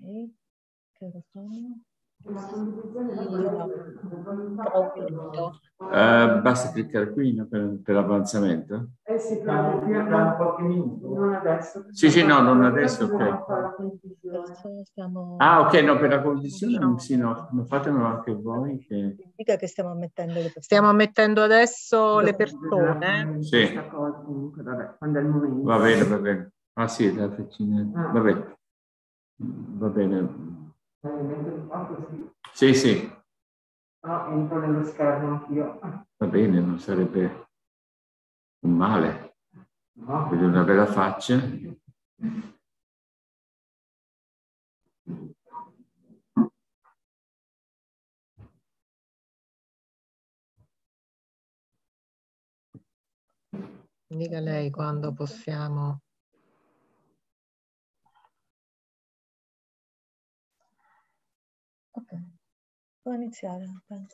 che ora sono? Tra un minuto. Basta cliccare qui per l'avanzamento? Sì, però qualche minuto. Non adesso. Sì, no, non adesso, ok. Adesso stiamo... Ah, ok, no, per la condivisione, sì, no, fatemelo anche voi. Che... Significa che stiamo ammettendo le persone. Stiamo ammettendo adesso le persone. Sì. Comunque, vabbè, quando è il momento. Va bene, va bene. Ah sì, la frecina. Va bene. Va bene. Sì, sì. No, entro nello schermo anch'io. Va bene, non sarebbe un male. No. Vedo una bella faccia. Dica lei quando possiamo. Ok, può iniziare. Penso.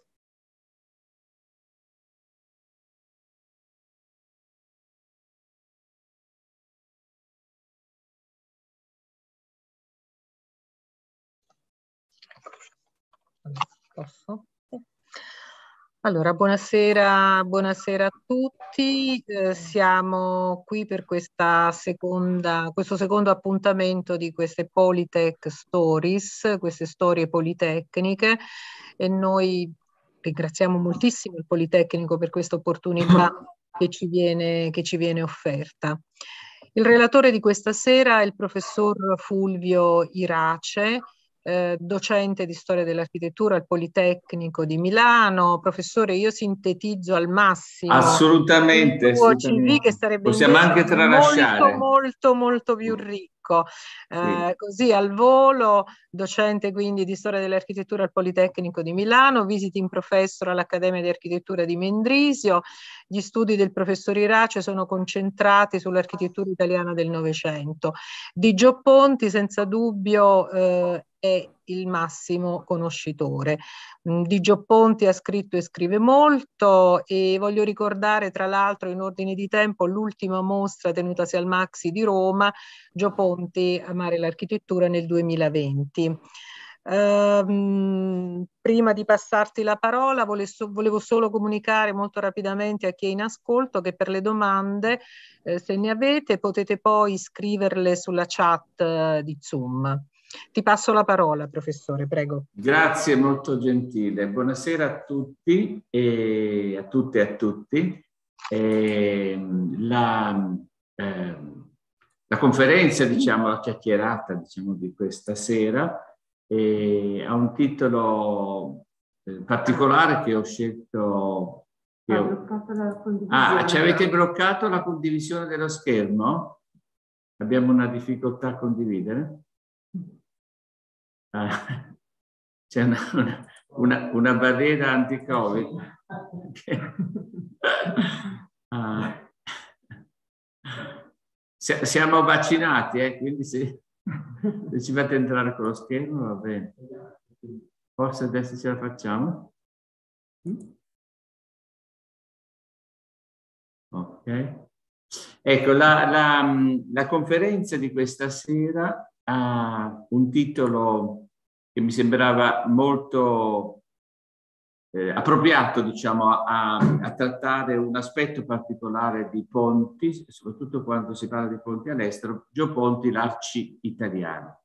Posso? Allora, buonasera a tutti. Siamo qui per questo secondo appuntamento di queste Polytech Stories, queste storie politecniche, e noi ringraziamo moltissimo il Politecnico per questa opportunità che ci viene offerta. Il relatore di questa sera è il professor Fulvio Irace, docente di storia dell'architettura al Politecnico di Milano. Professore, io sintetizzo al massimo Assolutamente, il tuo assolutamente. CV, che sarebbe Possiamo anche tralasciare. molto più ricco. Sì. Così al volo, docente quindi di storia dell'architettura al Politecnico di Milano, visiting professor all'Accademia di Architettura di Mendrisio. Gli studi del professor Irace sono concentrati sull'architettura italiana del Novecento. Di Gio Ponti senza dubbio è il massimo conoscitore. Di Gio Ponti ha scritto e scrive molto, e voglio ricordare tra l'altro in ordine di tempo l'ultima mostra tenutasi al Maxi di Roma, Gio Ponti, Amare l'architettura, nel 2020. Prima di passarti la parola volevo solo comunicare molto rapidamente a chi è in ascolto che per le domande, se ne avete, potete poi scriverle sulla chat di Zoom. Ti passo la parola, professore, prego. Grazie, molto gentile. Buonasera a tutti e a tutte e a tutti. La conferenza, diciamo, la chiacchierata, diciamo, di questa sera ha un titolo particolare che ho scelto. Ci avete bloccato la condivisione dello schermo? Abbiamo una difficoltà a condividere? C'è una barriera anti-Covid. Siamo vaccinati, quindi se ci fate entrare con lo schermo va bene. Forse adesso ce la facciamo? Ok. Ecco, la conferenza di questa sera ha un titolo che mi sembrava molto appropriato, diciamo, a trattare un aspetto particolare di Ponti, soprattutto quando si parla di ponti all'estero, Gio Ponti, l'Arci italiano.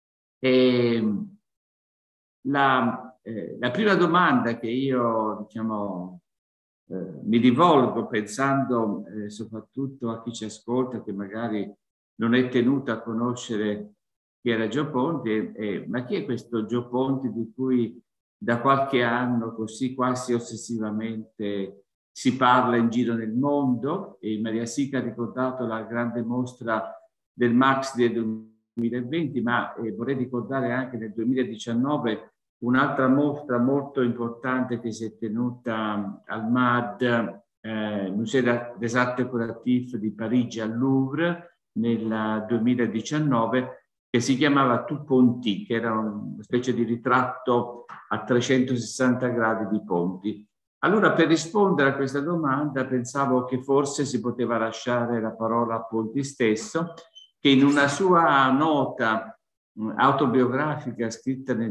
La prima domanda che io, diciamo, mi rivolgo pensando soprattutto a chi ci ascolta che magari non è tenuto a conoscere chi era Gio Ponti, ma chi è questo Gio Ponti di cui da qualche anno così quasi ossessivamente si parla in giro nel mondo? E Maria Sica ha ricordato la grande mostra del Max del 2020, ma vorrei ricordare anche nel 2019 un'altra mostra molto importante che si è tenuta al MAD, Musée des Arts Décoratifs di Parigi al Louvre nel 2019, che si chiamava Tu Ponti, che era una specie di ritratto a 360 gradi di Ponti. Allora, per rispondere a questa domanda, pensavo che forse si poteva lasciare la parola a Ponti stesso, che in una sua nota autobiografica scritta nel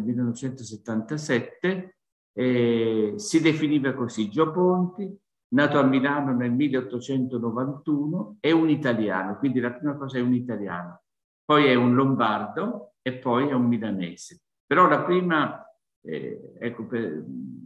1977, si definiva così: Gio Ponti, nato a Milano nel 1891, è un italiano, quindi la prima cosa è un italiano, poi è un lombardo e poi è un milanese. Però la prima, ecco, per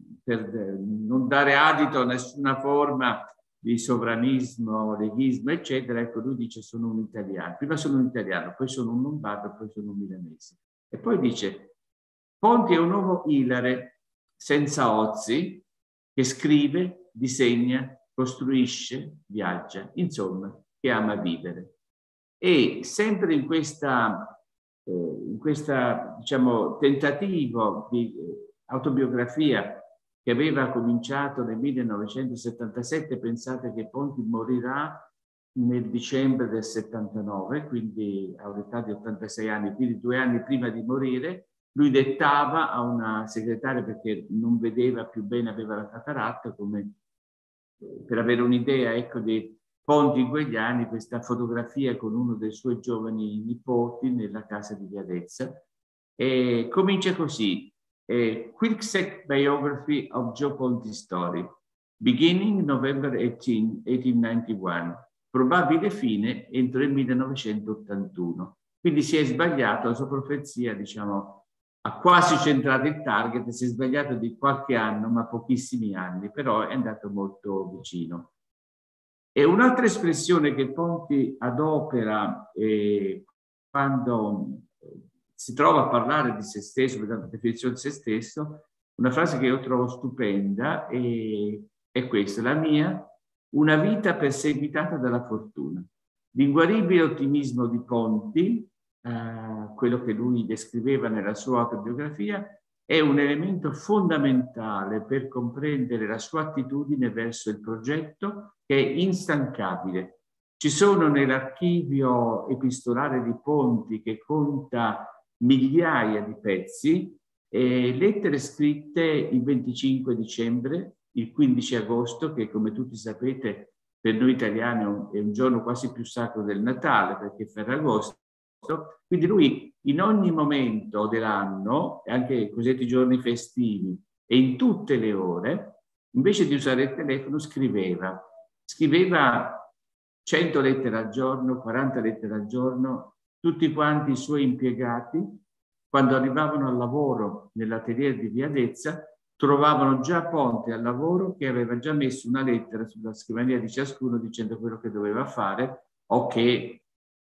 non dare adito a nessuna forma di sovranismo, leghismo, eccetera, ecco, lui dice sono un italiano. Prima sono un italiano, poi sono un lombardo, poi sono un milanese. E poi dice: Ponti è un uomo ilare, senza ozi, che scrive, disegna, costruisce, viaggia, insomma, che ama vivere. E sempre in questa diciamo, tentativo di autobiografia che aveva cominciato nel 1977, pensate che Ponti morirà nel dicembre del 79, quindi all'età di 86 anni, quindi 2 anni prima di morire, lui dettava a una segretaria, perché non vedeva più bene, aveva la cataratta, come per avere un'idea, ecco, di Ponti in quegli anni, questa fotografia con uno dei suoi giovani nipoti nella casa di Viadezza. E comincia così: Quick Biography of Gio Ponti Story, beginning November 18, 1891, probabile fine entro il 1981. Quindi si è sbagliato, la sua profezia, diciamo, ha quasi centrato il target, si è sbagliato di qualche anno, ma pochissimi anni, però è andato molto vicino. E un'altra espressione che Ponti adopera quando si trova a parlare di se stesso, per la definizione di se stesso, una frase che io trovo stupenda è questa: la mia, una vita perseguitata dalla fortuna. L'inguaribile ottimismo di Ponti, quello che lui descriveva nella sua autobiografia, è un elemento fondamentale per comprendere la sua attitudine verso il progetto, che è instancabile. Ci sono nell'archivio epistolare di Ponti, che conta migliaia di pezzi, lettere scritte il 25 dicembre, il 15 agosto, che come tutti sapete per noi italiani è un giorno quasi più sacro del Natale, perché è Ferragosto. Quindi lui in ogni momento dell'anno, anche i cosiddetti giorni festivi e in tutte le ore, invece di usare il telefono scriveva 100 lettere al giorno, 40 lettere al giorno. Tutti quanti i suoi impiegati, quando arrivavano al lavoro nell'atelier di Viadezza, trovavano già Ponti al lavoro, che aveva già messo una lettera sulla scrivania di ciascuno dicendo quello che doveva fare, o che,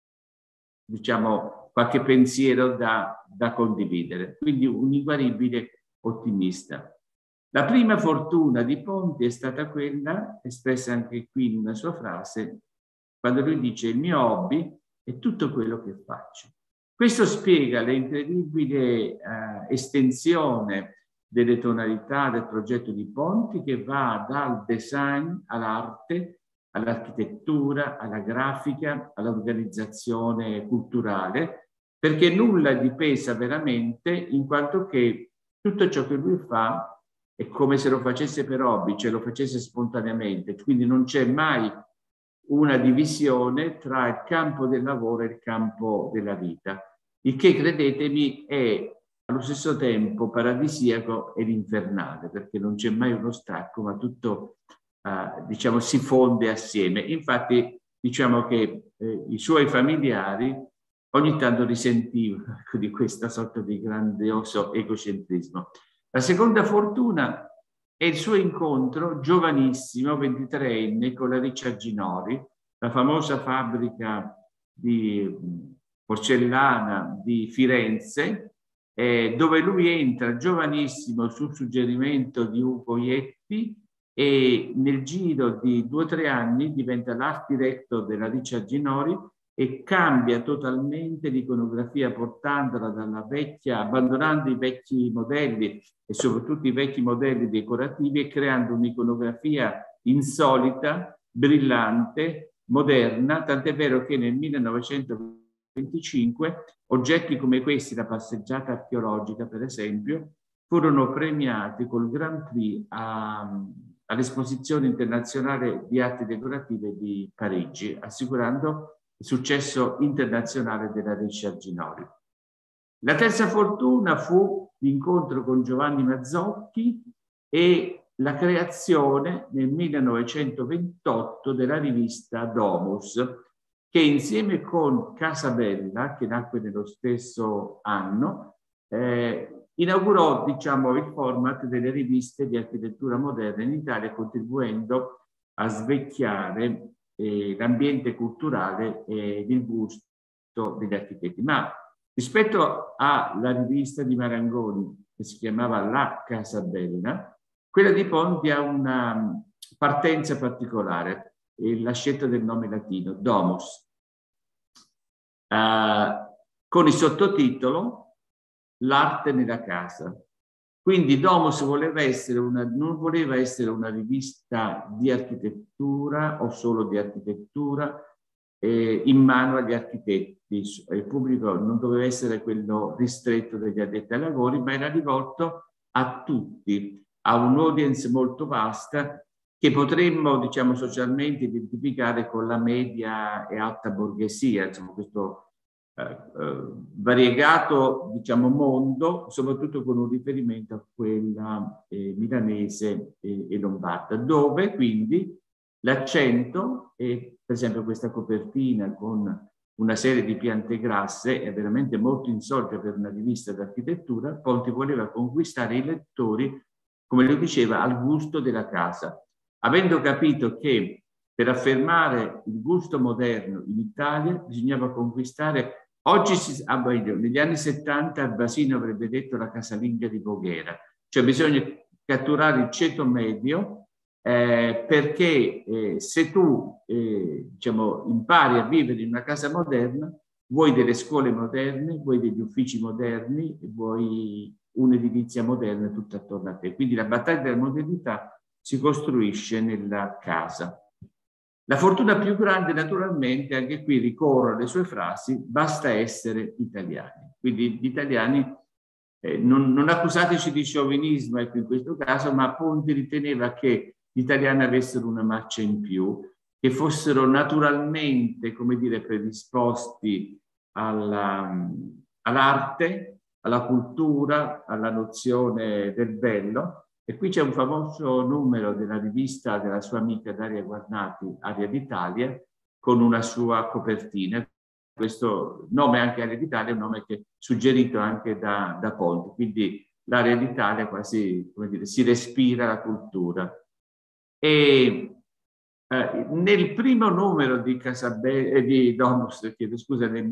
diciamo, qualche pensiero da condividere. Quindi un inguaribile ottimista. La prima fortuna di Ponti è stata quella, espressa anche qui in una sua frase, quando lui dice: il mio hobby è tutto quello che faccio. Questo spiega l'incredibile estensione delle tonalità del progetto di Ponti, che va dal design all'arte, all'architettura, alla grafica, all'organizzazione culturale, perché nulla gli pesa veramente, in quanto che tutto ciò che lui fa è come se lo facesse per hobby, cioè lo facesse spontaneamente, quindi non c'è mai una divisione tra il campo del lavoro e il campo della vita, il che, credetemi, è allo stesso tempo paradisiaco ed infernale, perché non c'è mai uno stacco, ma tutto diciamo si fonde assieme. Infatti diciamo che i suoi familiari ogni tanto risentivano di questa sorta di grandioso egocentrismo. La seconda fortuna è il suo incontro giovanissimo, 23enne, con la Riccia Ginori, la famosa fabbrica di porcellana di Firenze, dove lui entra giovanissimo sul suggerimento di Ugo Ietti, e nel giro di 2 o 3 anni diventa l'art director della Riccia Ginori e cambia totalmente l'iconografia, portandola dalla vecchia, abbandonando i vecchi modelli e soprattutto i vecchi modelli decorativi, e creando un'iconografia insolita, brillante, moderna, tant'è vero che nel 1925 oggetti come questi, la passeggiata archeologica per esempio, furono premiati col Grand Prix all'Esposizione internazionale di arti decorative di Parigi, assicurando il successo internazionale della Riccia Ginori. La terza fortuna fu l'incontro con Giovanni Mazzocchi e la creazione nel 1928 della rivista Domus, che insieme con Casabella, che nacque nello stesso anno, inaugurò, diciamo, il format delle riviste di architettura moderna in Italia, contribuendo a svecchiare l'ambiente culturale e il gusto degli architetti. Ma rispetto alla rivista di Marangoni, che si chiamava La Casabella, quella di Ponti ha una partenza particolare, la scelta del nome latino, Domus, con il sottotitolo L'arte nella casa. Quindi Domus non voleva essere una rivista di architettura o solo di architettura in mano agli architetti. Il pubblico non doveva essere quello ristretto degli addetti ai lavori, ma era rivolto a tutti, a un'audience molto vasta che potremmo, diciamo, socialmente identificare con la media e alta borghesia, insomma, questo variegato, diciamo, mondo, soprattutto con un riferimento a quella milanese e lombarda, dove quindi l'accento è, per esempio, questa copertina con una serie di piante grasse è veramente molto insolita per una rivista d'architettura. Ponti voleva conquistare i lettori, come lo diceva, al gusto della casa, avendo capito che per affermare il gusto moderno in Italia bisognava conquistare. Oggi, negli anni 70, Basino avrebbe detto la casalinga di Voghera, cioè bisogna catturare il ceto medio perché se tu diciamo, impari a vivere in una casa moderna, vuoi delle scuole moderne, vuoi degli uffici moderni, vuoi un'edilizia moderna tutta attorno a te. Quindi la battaglia della modernità si costruisce nella casa. La fortuna più grande, naturalmente, anche qui ricorro alle sue frasi, basta essere italiani. Quindi gli italiani, non accusateci di sciovinismo ecco, in questo caso, ma Ponti riteneva che gli italiani avessero una marcia in più, che fossero naturalmente, come dire, predisposti all'arte, alla cultura, alla nozione del bello. E qui c'è un famoso numero della rivista della sua amica Daria Guarnati, Aria d'Italia, con una sua copertina. Questo nome anche Aria d'Italia è un nome che è suggerito anche da Ponti, quindi l'Aria d'Italia quasi, come dire, si respira la cultura. E nel primo numero di Domus, chiedo scusa, nel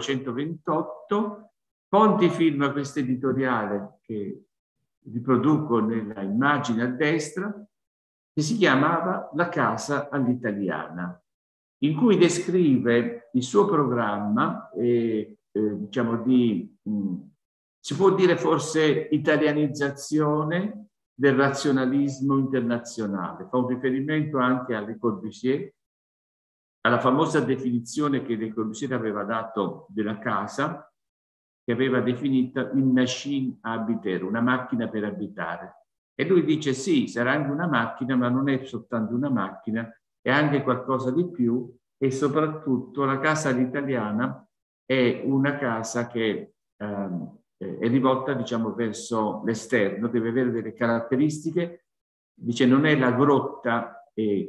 1928, Ponti firma questo editoriale che riproduco nella immagine a destra, che si chiamava La casa all'italiana, in cui descrive il suo programma, diciamo si può dire forse italianizzazione del razionalismo internazionale. Fa un riferimento anche a Le Corbusier, alla famosa definizione che Le Corbusier aveva dato della casa, che aveva definito une machine à habiter, una macchina per abitare. E lui dice sì, sarà anche una macchina, ma non è soltanto una macchina, è anche qualcosa di più, e soprattutto la casa all'italiana è una casa che è rivolta, diciamo, verso l'esterno, deve avere delle caratteristiche, dice non è la grotta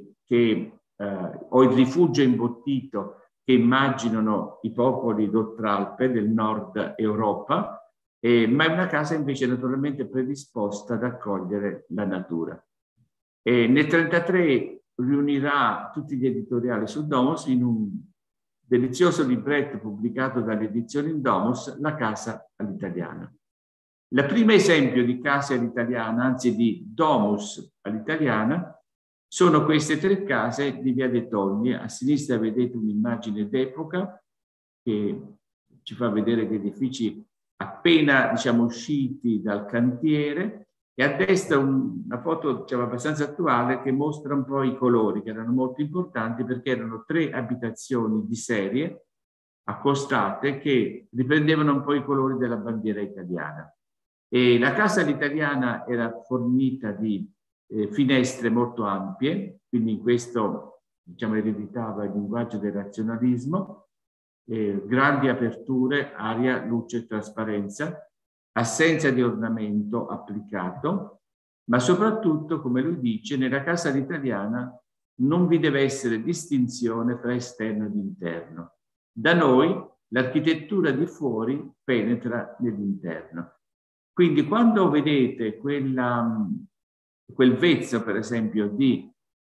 o il rifugio imbottito che immaginano i popoli d'Oltralpe del nord Europa, ma è una casa invece naturalmente predisposta ad accogliere la natura. Nel 1933 riunirà tutti gli editoriali su Domus in un delizioso libretto pubblicato dalle edizioni Domus, La casa all'italiana. Il primo esempio di casa all'italiana, anzi di Domus all'italiana, sono queste tre case di Via dei Togni. A sinistra vedete un'immagine d'epoca che ci fa vedere gli edifici appena, diciamo, usciti dal cantiere, e a destra una foto, diciamo, abbastanza attuale che mostra un po' i colori, che erano molto importanti perché erano tre abitazioni di serie accostate che riprendevano un po' i colori della bandiera italiana. E la casa all'italiana era fornita di finestre molto ampie, quindi in questo, diciamo, ereditava il linguaggio del razionalismo, grandi aperture, aria, luce e trasparenza, assenza di ornamento applicato, ma soprattutto, come lui dice, nella casa all'italiana non vi deve essere distinzione tra esterno ed interno. Da noi l'architettura di fuori penetra nell'interno. Quindi quando vedete quel vezzo, per esempio, di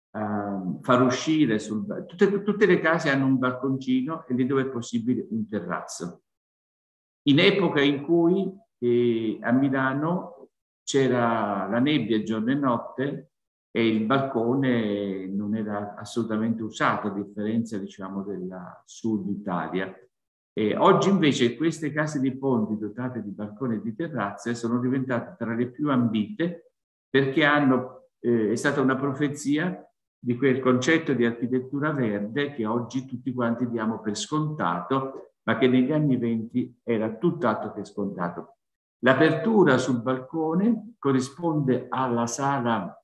far uscire tutte le case hanno un balconcino e lì dove è possibile un terrazzo. In epoca in cui a Milano c'era la nebbia giorno e notte e il balcone non era assolutamente usato, a differenza, diciamo, della Sud Italia. Oggi invece queste case di ponti dotate di balconi e di terrazze sono diventate tra le più ambite perché è stata una profezia di quel concetto di architettura verde che oggi tutti quanti diamo per scontato, ma che negli anni *20 era tutt'altro che scontato. L'apertura sul balcone corrisponde alla sala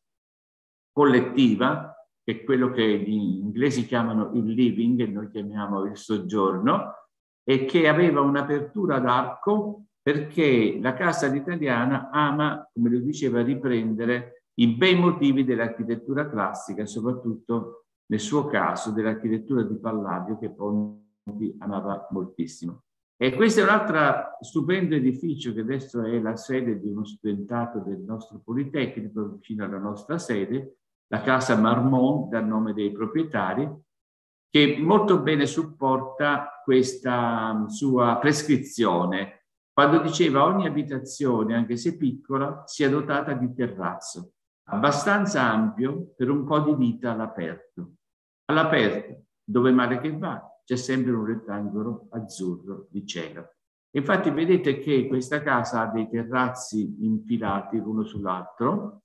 collettiva, che è quello che gli inglesi chiamano il living e noi chiamiamo il soggiorno, e che aveva un'apertura ad arco perché la casa all'italiana ama, come lo diceva, riprendere i bei motivi dell'architettura classica, soprattutto nel suo caso dell'architettura di Palladio che Ponti amava moltissimo. E questo è un altro stupendo edificio che adesso è la sede di uno studentato del nostro Politecnico vicino alla nostra sede, la casa Marmont, dal nome dei proprietari, che molto bene supporta questa sua prescrizione, quando diceva ogni abitazione, anche se piccola, sia dotata di terrazzo, abbastanza ampio per un po' di vita all'aperto. All'aperto, dove male che va, c'è sempre un rettangolo azzurro di cielo. Infatti vedete che questa casa ha dei terrazzi infilati l'uno sull'altro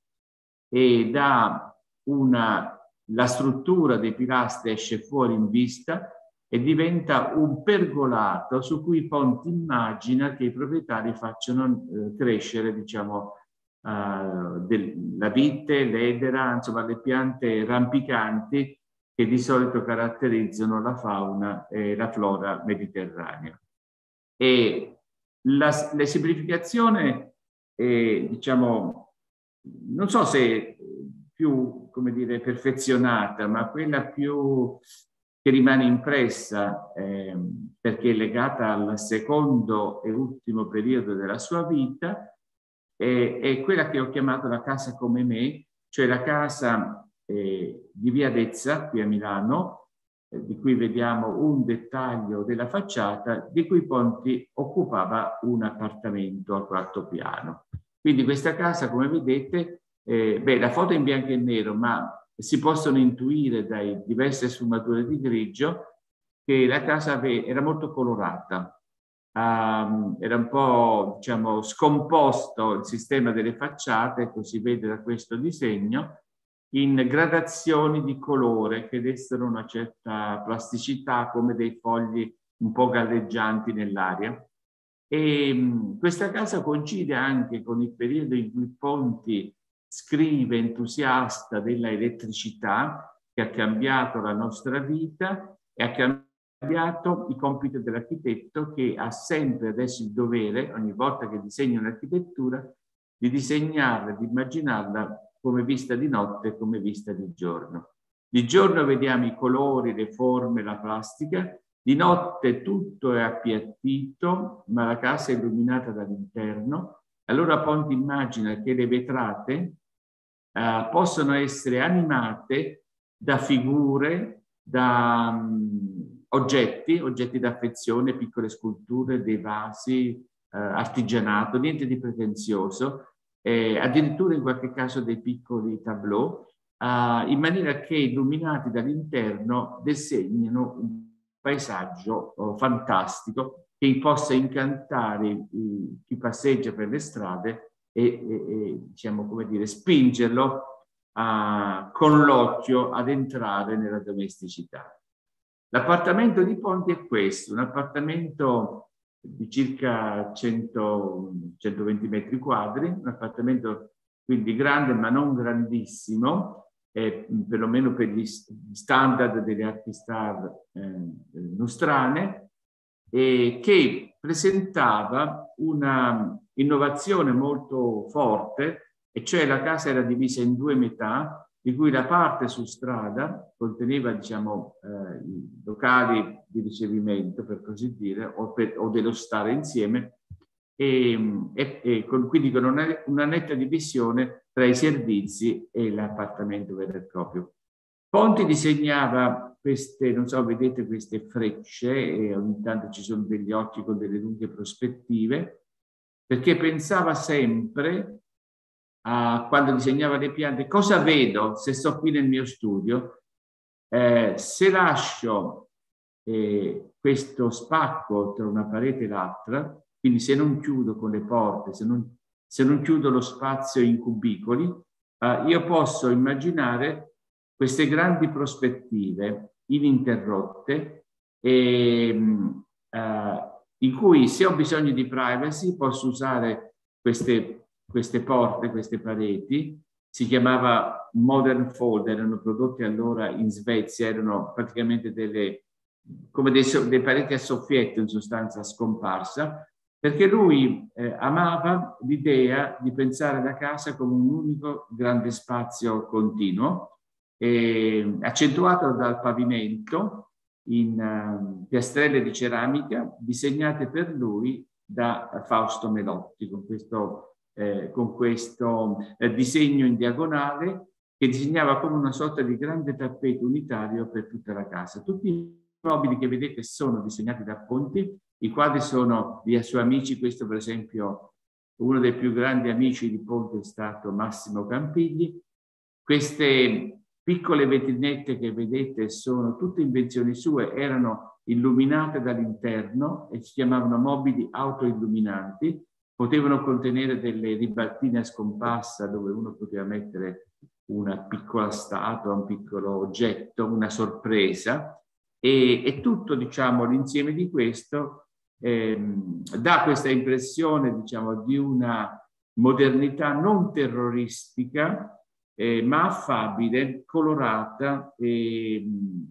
e la struttura dei pilastri esce fuori in vista e diventa un pergolato su cui Ponti immagina che i proprietari facciano crescere, diciamo, la vite, l'edera, insomma le piante rampicanti che di solito caratterizzano la fauna e la flora mediterranea. E l'esemplificazione, diciamo, non so se più, come dire, perfezionata, ma quella più che rimane impressa perché è legata al secondo e ultimo periodo della sua vita, è quella che ho chiamato la casa come me, cioè la casa di Via Dezza, qui a Milano, di cui vediamo un dettaglio della facciata, di cui Ponti occupava un appartamento al quarto piano. Quindi questa casa, come vedete, la foto è in bianco e nero, ma si possono intuire dai diverse sfumature di grigio che la casa era molto colorata. Era un po', diciamo, scomposto il sistema delle facciate, così vede da questo disegno, in gradazioni di colore che destano una certa plasticità, come dei fogli un po' galleggianti nell'aria. E questa casa coincide anche con il periodo in cui Ponti scrive entusiasta della elettricità che ha cambiato la nostra vita e ha cambiato i compiti dell'architetto, che ha sempre adesso il dovere, ogni volta che disegna un'architettura, di disegnarla, di immaginarla come vista di notte e come vista di giorno. Di giorno vediamo i colori, le forme, la plastica, di notte tutto è appiattito, ma la casa è illuminata dall'interno. Allora Ponti immagina che le vetrate possono essere animate da figure, da oggetti d'affezione, piccole sculture, dei vasi, artigianato, niente di pretenzioso, addirittura in qualche caso dei piccoli tableau, in maniera che illuminati dall'interno disegnino un paesaggio fantastico che possa incantare chi passeggia per le strade e diciamo, come dire, spingerlo con l'occhio ad entrare nella domesticità. L'appartamento di Ponti è questo, un appartamento di circa 120 metri quadri, un appartamento quindi grande ma non grandissimo, perlomeno per gli standard delle arti star nostrane, che presentava una innovazione molto forte, e cioè la casa era divisa in due metà, di cui la parte su strada conteneva, diciamo, i locali di ricevimento, per così dire, o dello stare insieme, quindi con una netta divisione tra i servizi e l'appartamento vero e proprio. Ponti disegnava queste, non so, vedete queste frecce, e ogni tanto ci sono degli occhi con delle lunghe prospettive, perché pensava sempre quando disegnava le piante, cosa vedo se sto qui nel mio studio? Se lascio questo spacco tra una parete e l'altra, quindi se non chiudo con le porte, se non chiudo lo spazio in cubicoli, io posso immaginare queste grandi prospettive ininterrotte, in cui, se ho bisogno di privacy, posso usare queste porte, queste pareti. Si chiamava modern fold, erano prodotti allora in Svezia, erano praticamente come dei pareti a soffietto, in sostanza scomparsa, perché lui amava l'idea di pensare la casa come un unico grande spazio continuo, accentuato dal pavimento in piastrelle di ceramica disegnate per lui da Fausto Melotti, con questo disegno in diagonale che disegnava come una sorta di grande tappeto unitario per tutta la casa. Tutti i mobili che vedete sono disegnati da Ponti, i quadri sono di suoi amici. Questo, per esempio, uno dei più grandi amici di Ponti è stato Massimo Campigli. Queste piccole vetrinette che vedete sono tutte invenzioni sue, erano illuminate dall'interno e si chiamavano mobili autoilluminanti. Potevano contenere delle ribaltine a scomparsa dove uno poteva mettere una piccola statua, un piccolo oggetto, una sorpresa, e tutto, diciamo, l'insieme di questo dà questa impressione, diciamo, di una modernità non terroristica, ma affabile, colorata e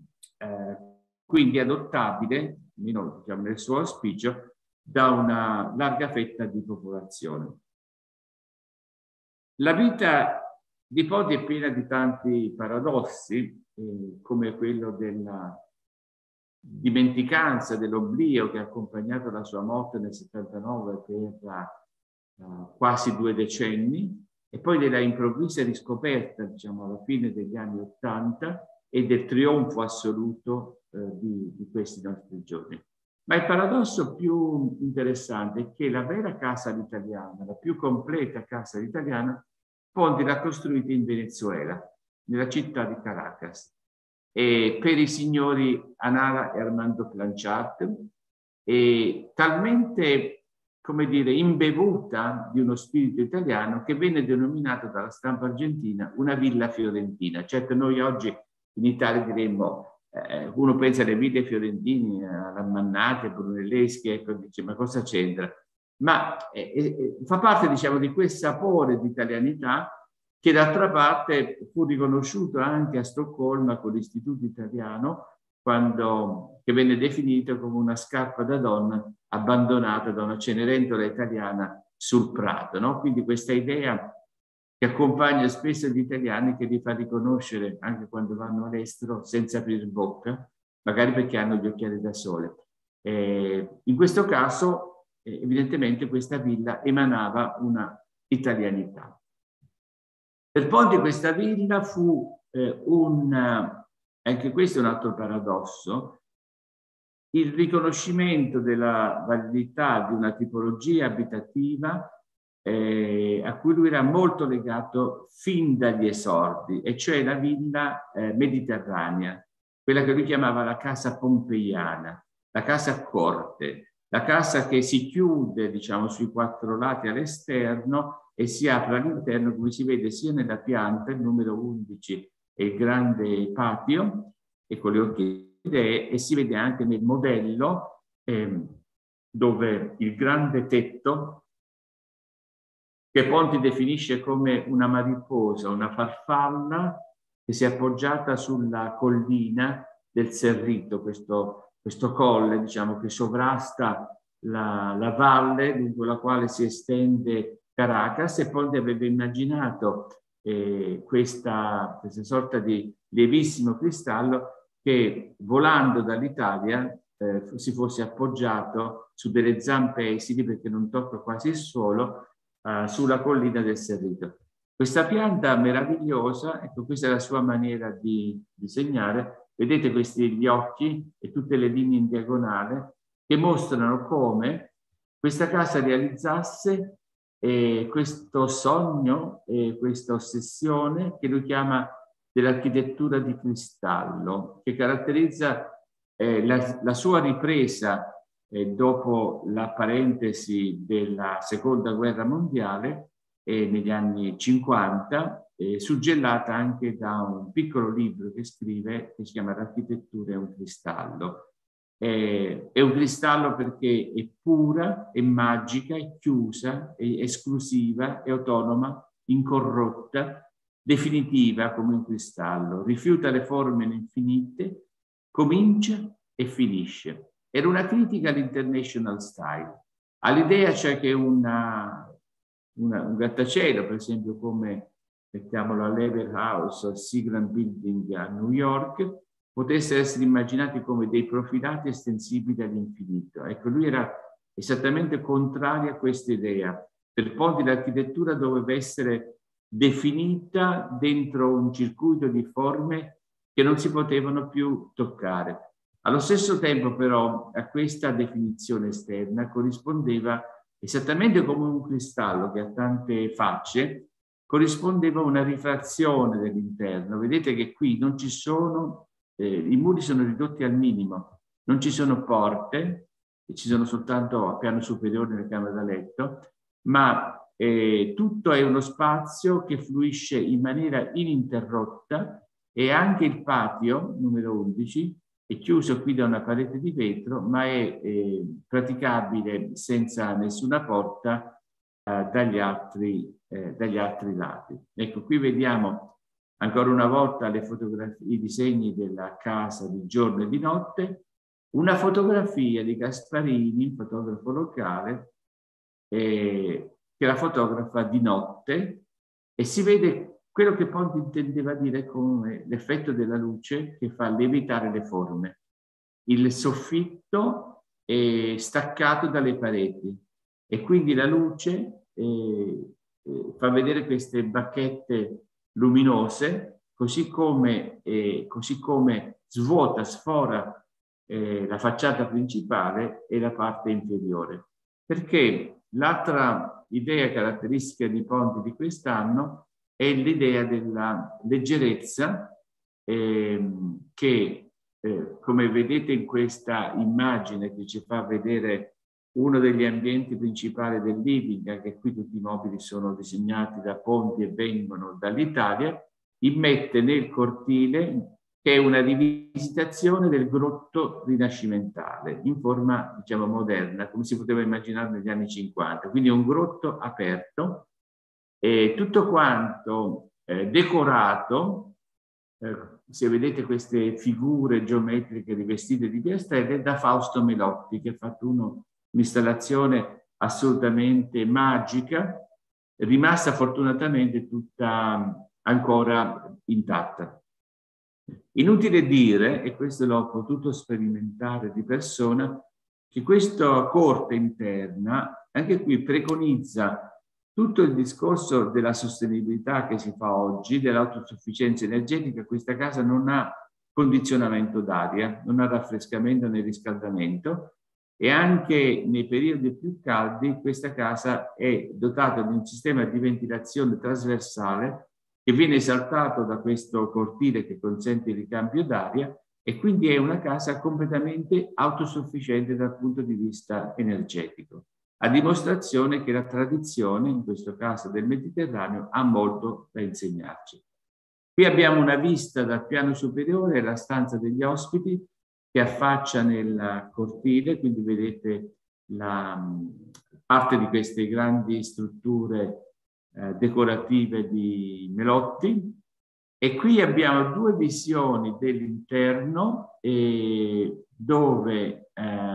quindi adottabile, almeno, diciamo, nel suo auspicio, da una larga fetta di popolazione. La vita di Ponti è piena di tanti paradossi, come quello della dimenticanza, dell'oblio che ha accompagnato la sua morte nel 79 per quasi 2 decenni, e poi della improvvisa riscoperta, diciamo, alla fine degli anni 80, e del trionfo assoluto di questi nostri giorni. Ma il paradosso più interessante è che la vera casa all'italiana, la più completa casa all'italiana, Ponti l'ha costruita in Venezuela, nella città di Caracas, per i signori Anara e Armando Planchart, e talmente, come dire, imbevuta di uno spirito italiano che venne denominato dalla stampa argentina una villa fiorentina. Certo, noi oggi in Italia diremmo, uno pensa alle ville fiorentine, alla Mannati, a Brunelleschi, ecco, dice, ma cosa c'entra? Ma fa parte, diciamo, di quel sapore di italianità che d'altra parte fu riconosciuto anche a Stoccolma con l'Istituto Italiano, che venne definito come una scarpa da donna abbandonata da una cenerentola italiana sul prato, no? Quindi questa idea che accompagna spesso gli italiani, che li fa riconoscere anche quando vanno all'estero senza aprire bocca, magari perché hanno gli occhiali da sole. In questo caso, evidentemente, questa villa emanava una italianità. Per Ponti questa villa fu anche questo è un altro paradosso, il riconoscimento della validità di una tipologia abitativa a cui lui era molto legato fin dagli esordi, e cioè la villa mediterranea, quella che lui chiamava la casa pompeiana, la casa corte, la casa che si chiude, diciamo, sui 4 lati all'esterno e si apre all'interno, come si vede sia nella pianta, il numero 11 e il grande patio, e con le orchidee, e si vede anche nel modello dove il grande tetto, che Ponti definisce come una mariposa, una farfalla che si è appoggiata sulla collina del Cerrito, questo questo colle, diciamo, che sovrasta la valle lungo la quale si estende Caracas, e Ponti aveva immaginato questa sorta di lievissimo cristallo che, volando dall'Italia, si fosse appoggiato su delle zampe esili, perché non tocca quasi il suolo, sulla collina del Cerrito. Questa pianta meravigliosa, ecco, questa è la sua maniera di disegnare. Vedete gli occhi e tutte le linee in diagonale che mostrano come questa casa realizzasse questo sogno e questa ossessione che lui chiama dell'architettura di cristallo, che caratterizza la sua ripresa dopo la parentesi della Seconda Guerra Mondiale negli anni 50, suggellata anche da un piccolo libro che scrive, che si chiama L'architettura è un cristallo. È un cristallo perché è pura, è magica, è chiusa, è esclusiva, è autonoma, incorrotta, definitiva come un cristallo, rifiuta le forme infinite, comincia e finisce. Era una critica all'International Style, all'idea cioè che un grattacielo, per esempio come, mettiamolo, all'Ever House o al Seagram Building a New York, potesse essere immaginati come dei profilati estensibili all'infinito. Ecco, lui era esattamente contrario a questa idea. Per Ponti l'architettura doveva essere definita dentro un circuito di forme che non si potevano più toccare. Allo stesso tempo, però, a questa definizione esterna corrispondeva, esattamente come un cristallo che ha tante facce, corrispondeva una rifrazione dell'interno. Vedete che qui non ci sono, i muri sono ridotti al minimo, non ci sono porte, ci sono soltanto a piano superiore nelle camere da letto, ma tutto è uno spazio che fluisce in maniera ininterrotta, e anche il patio, numero 11, è chiuso qui da una parete di vetro, ma è praticabile senza nessuna porta dagli altri lati. Ecco, qui vediamo ancora una volta le fotografie, i disegni della casa di giorno e di notte, una fotografia di Gasparini, fotografo locale, che la fotografa di notte, e si vede quello che Ponti intendeva dire come l'effetto della luce che fa lievitare le forme. Il soffitto è staccato dalle pareti e quindi la luce fa vedere queste bacchette luminose, così come svuota, sfora la facciata principale e la parte inferiore. Perché l'altra idea caratteristica di Ponti di quest'anno è l'idea della leggerezza che, come vedete in questa immagine che ci fa vedere uno degli ambienti principali del living, anche qui tutti i mobili sono disegnati da Ponti e vengono dall'Italia, immette nel cortile, che è una rivisitazione del grotto rinascimentale in forma, diciamo, moderna, come si poteva immaginare negli anni 50. Quindi è un grotto aperto, tutto quanto decorato, se vedete queste figure geometriche rivestite di piastrelle, da Fausto Melotti, che ha fatto un'installazione assolutamente magica, rimasta fortunatamente tutta ancora intatta. Inutile dire, e questo l'ho potuto sperimentare di persona, che questa corte interna anche qui preconizza tutto il discorso della sostenibilità che si fa oggi, dell'autosufficienza energetica. Questa casa non ha condizionamento d'aria, non ha raffrescamento né riscaldamento, e anche nei periodi più caldi questa casa è dotata di un sistema di ventilazione trasversale che viene esaltato da questo cortile che consente il ricambio d'aria, e quindi è una casa completamente autosufficiente dal punto di vista energetico, a dimostrazione che la tradizione, in questo caso del Mediterraneo, ha molto da insegnarci. Qui abbiamo una vista dal piano superiore, la stanza degli ospiti, che affaccia nel cortile, quindi vedete la parte di queste grandi strutture decorative di Melotti. E qui abbiamo due visioni dell'interno, dove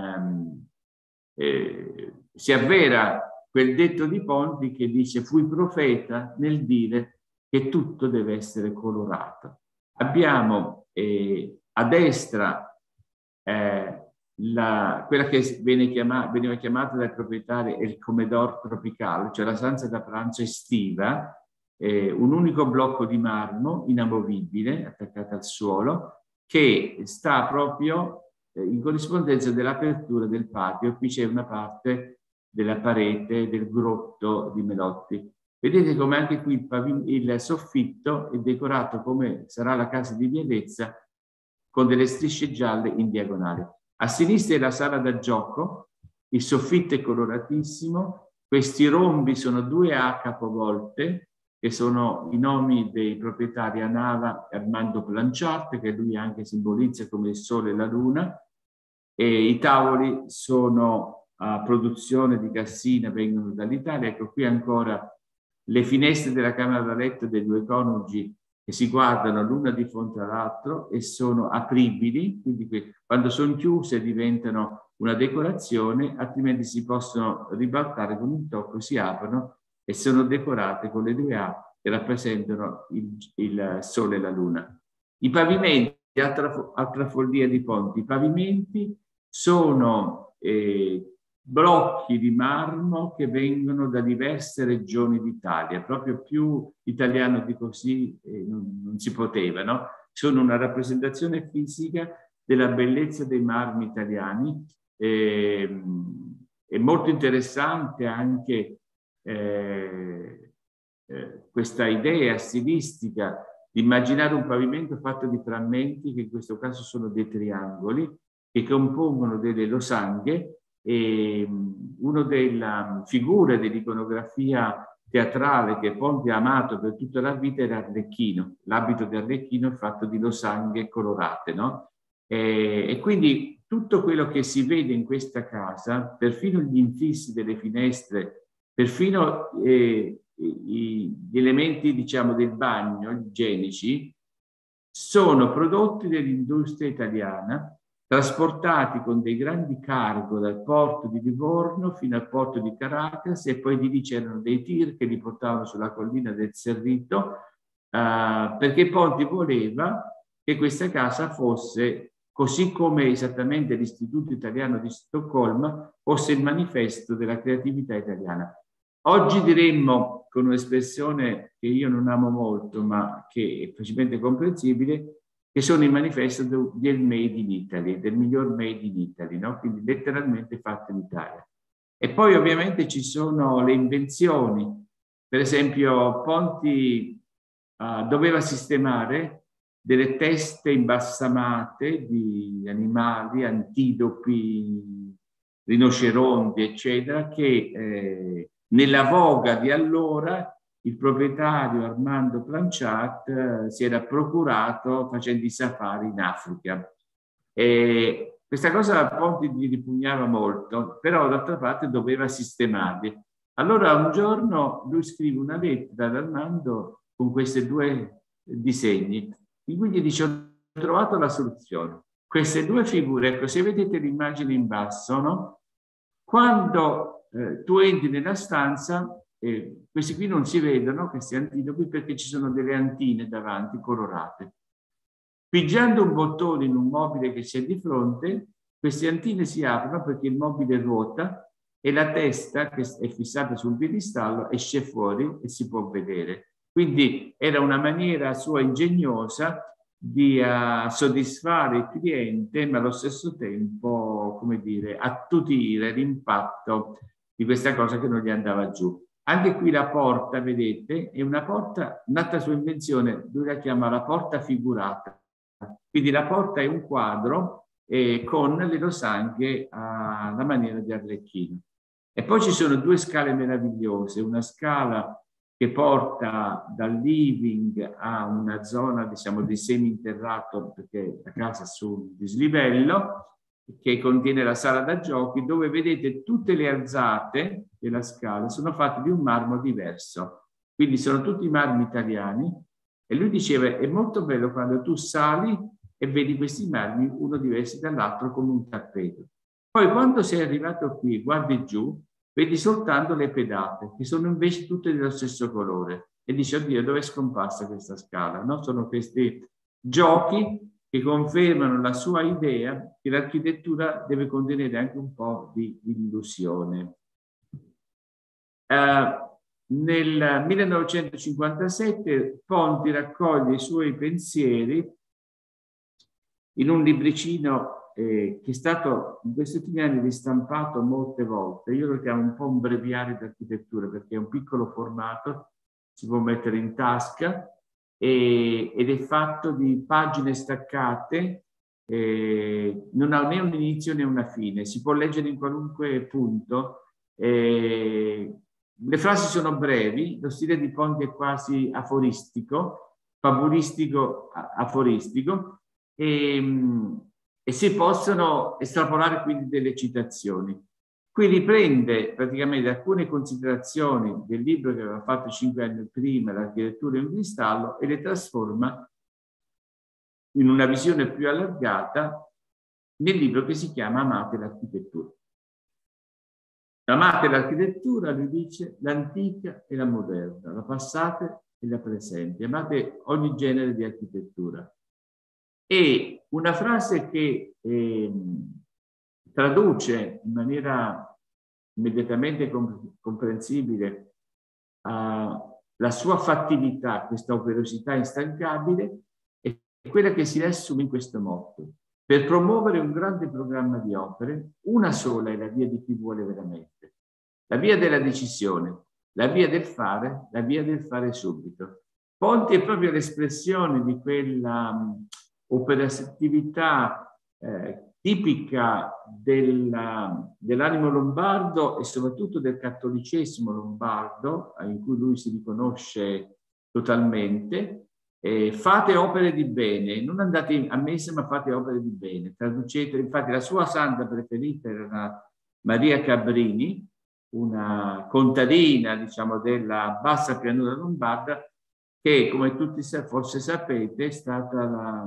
si avvera quel detto di Ponti che dice: fui profeta nel dire che tutto deve essere colorato. Abbiamo a destra quella che veniva chiamata dai proprietari il comedor tropicale, cioè la stanza da pranzo estiva, un unico blocco di marmo inamovibile attaccato al suolo, che sta proprio in corrispondenza dell'apertura del patio. Qui c'è una parte della parete del grotto di Melotti. Vedete come anche qui il soffitto è decorato come sarà la casa di Vialezza, con delle strisce gialle in diagonale. A sinistra è la sala da gioco, il soffitto è coloratissimo, questi rombi sono 2A capovolte, che sono i nomi dei proprietari Anava e Armando Blanchard, che lui anche simbolizza come il sole e la luna, e i tavoli sono a produzione di Cassina, vengono dall'Italia. Ecco qui ancora le finestre della camera da letto dei due coniugi che si guardano l'una di fronte all'altro e sono apribili, quindi quando sono chiuse diventano una decorazione, altrimenti si possono ribaltare con un tocco, si aprono e sono decorate con le 2A che rappresentano il sole e la luna. I pavimenti, altra follia di Ponti, i pavimenti sono blocchi di marmo che vengono da diverse regioni d'Italia, proprio più italiano di così non si poteva, no? Sono una rappresentazione fisica della bellezza dei marmi italiani. È molto interessante anche questa idea stilistica di immaginare un pavimento fatto di frammenti, che in questo caso sono dei triangoli, che compongono delle losanghe. E una delle figure dell'iconografia teatrale che Ponti ha amato per tutta la vita era Arlecchino. L'abito di Arlecchino è fatto di losanghe colorate, no? E quindi tutto quello che si vede in questa casa, perfino gli infissi delle finestre, perfino gli elementi, diciamo, del bagno, igienici, sono prodotti dell'industria italiana, trasportati con dei grandi cargo dal porto di Livorno fino al porto di Caracas, e poi di lì c'erano dei tir che li portavano sulla collina del Cerrito, perché Ponti voleva che questa casa fosse, così come esattamente l'Istituto Italiano di Stoccolma, fosse il manifesto della creatività italiana. Oggi diremmo, con un'espressione che io non amo molto, ma che è facilmente comprensibile, che sono il manifesto del Made in Italy, del miglior Made in Italy, no? Quindi letteralmente fatto in Italia. E poi ovviamente ci sono le invenzioni. Per esempio Ponti doveva sistemare delle teste imbalsamate di animali, antilopi, rinoceronti, eccetera, che nella voga di allora il proprietario Armando Blanchard si era procurato facendo i safari in Africa. E questa cosa a Ponti gli ripugnava molto, però d'altra parte doveva sistemarli. Allora un giorno lui scrive una lettera ad Armando con questi due disegni, in cui gli dice: ho trovato la soluzione. Queste due figure, ecco, se vedete l'immagine in basso, no? Quando tu entri nella stanza, questi qui non si vedono, questi antilopi, perché ci sono delle antine davanti colorate. Pigiando un bottone in un mobile che c'è di fronte, queste antine si aprono perché il mobile ruota e la testa, che è fissata sul piedistallo, esce fuori e si può vedere. Quindi era una maniera sua ingegnosa di soddisfare il cliente, ma allo stesso tempo, come dire, attutire l'impatto di questa cosa che non gli andava giù. Anche qui la porta, vedete, è una porta, un'altra sua invenzione, lui la chiama la porta figurata. Quindi la porta è un quadro con le losanghe alla maniera di Arlecchino. E poi ci sono due scale meravigliose, una scala che porta dal living a una zona, diciamo, di semi-interrato, perché la casa è sul dislivello, che contiene la sala da giochi, dove vedete tutte le alzate della scala sono fatte di un marmo diverso. Quindi sono tutti marmi italiani. E lui diceva: è molto bello quando tu sali e vedi questi marmi, uno diverso dall'altro, come un tappeto. Poi quando sei arrivato qui, guardi giù, vedi soltanto le pedate, che sono invece tutte dello stesso colore. E dici, oddio, dove è scomparsa questa scala? No? Sono questi giochi che confermano la sua idea che l'architettura deve contenere anche un po' di illusione. Nel 1957 Ponti raccoglie i suoi pensieri in un libricino che è stato in questi ultimi anni ristampato molte volte. Io lo chiamo un po' un breviario d'architettura perché è un piccolo formato, si può mettere in tasca ed è fatto di pagine staccate, non ha né un inizio né una fine, si può leggere in qualunque punto. Le frasi sono brevi, lo stile di Ponti è quasi aforistico, fabulistico, aforistico, e si possono estrapolare quindi delle citazioni. Qui riprende praticamente alcune considerazioni del libro che aveva fatto 5 anni prima, L'architettura in cristallo, e le trasforma in una visione più allargata nel libro che si chiama Amate l'architettura. Amate l'architettura, lui dice, l'antica e la moderna, la passata e la presente. Amate ogni genere di architettura. E una frase che traduce in maniera immediatamente comprensibile la sua fattività, questa operosità instancabile, è quella che si riassume in questo motto: per promuovere un grande programma di opere, una sola è la via di chi vuole veramente, la via della decisione, la via del fare, la via del fare subito. Ponti è proprio l'espressione di quella operatività tipica dell'animo lombardo e soprattutto del cattolicesimo lombardo, in cui lui si riconosce totalmente. Fate opere di bene, non andate a messa ma fate opere di bene, traducete. Infatti la sua santa preferita era Maria Cabrini, una contadina, diciamo, della bassa pianura lombarda, che, come tutti forse sapete, è stata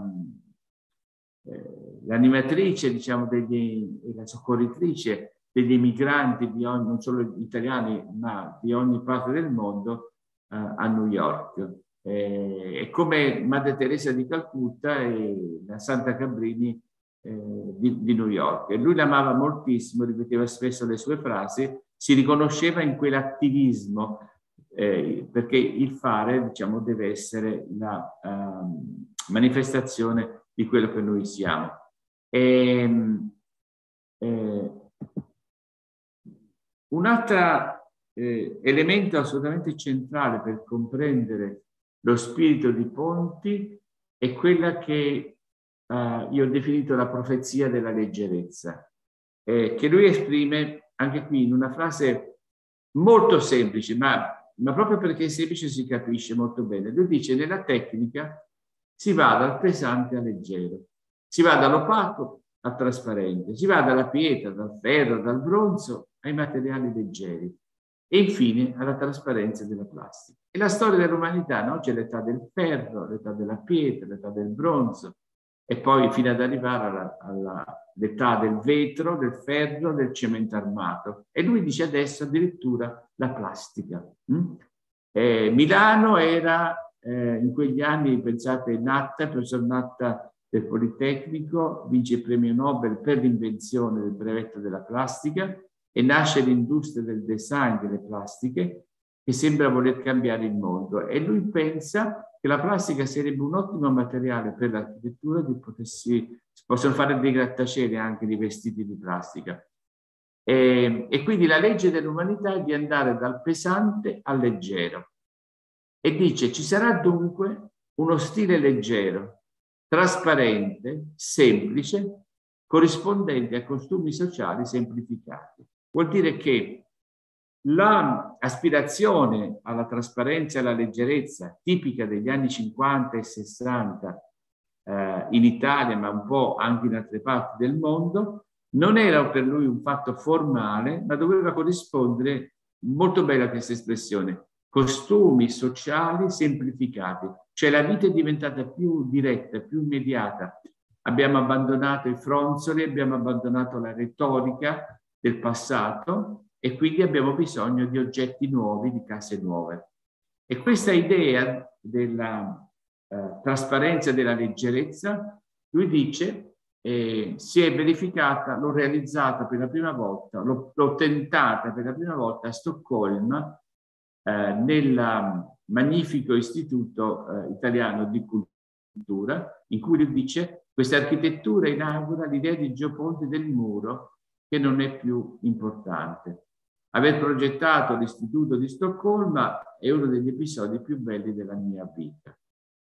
l'animatrice, diciamo, la soccorritrice degli emigranti non solo italiani ma di ogni parte del mondo a New York. E come Madre Teresa di Calcutta e la Santa Cabrini di New York. E lui l'amava moltissimo, ripeteva spesso le sue frasi, si riconosceva in quell'attivismo, perché il fare, diciamo, deve essere la manifestazione di quello che noi siamo. Un altro elemento assolutamente centrale per comprendere lo spirito di Ponti è quella che io ho definito la profezia della leggerezza, che lui esprime anche qui in una frase molto semplice, ma proprio perché è semplice si capisce molto bene. Lui dice: nella tecnica si va dal pesante al leggero, si va dall'opaco al trasparente, si va dalla pietra, dal ferro, dal bronzo ai materiali leggeri e infine alla trasparenza della plastica. E la storia dell'umanità, no? C'è l'età del ferro, l'età della pietra, l'età del bronzo e poi fino ad arrivare all'età del vetro, del ferro, del cemento armato. E lui dice adesso addirittura la plastica. Milano era in quegli anni, pensate, Natta, il professor Natta del Politecnico, vince il premio Nobel per l'invenzione del brevetto della plastica e nasce l'industria del design delle plastiche che sembra voler cambiare il mondo. E lui pensa che la plastica sarebbe un ottimo materiale per l'architettura, si possono fare dei grattacieli anche di vestiti di plastica. E quindi la legge dell'umanità è di andare dal pesante al leggero. E dice: ci sarà dunque uno stile leggero, trasparente, semplice, corrispondente a costumi sociali semplificati. Vuol dire che l'aspirazione alla trasparenza e alla leggerezza tipica degli anni 50 e 60 in Italia, ma un po' anche in altre parti del mondo, non era per lui un fatto formale, ma doveva corrispondere, molto bella questa espressione, costumi sociali semplificati. Cioè la vita è diventata più diretta, più immediata, abbiamo abbandonato i fronzoli, abbiamo abbandonato la retorica del passato e quindi abbiamo bisogno di oggetti nuovi, di case nuove. E questa idea della trasparenza e della leggerezza, lui dice, si è verificata, l'ho realizzata per la prima volta, l'ho tentata per la prima volta a Stoccolma, nel magnifico istituto italiano di cultura, in cui lui dice: questa architettura inaugura l'idea di geoponte del muro, che non è più importante. Aver progettato l'istituto di Stoccolma è uno degli episodi più belli della mia vita.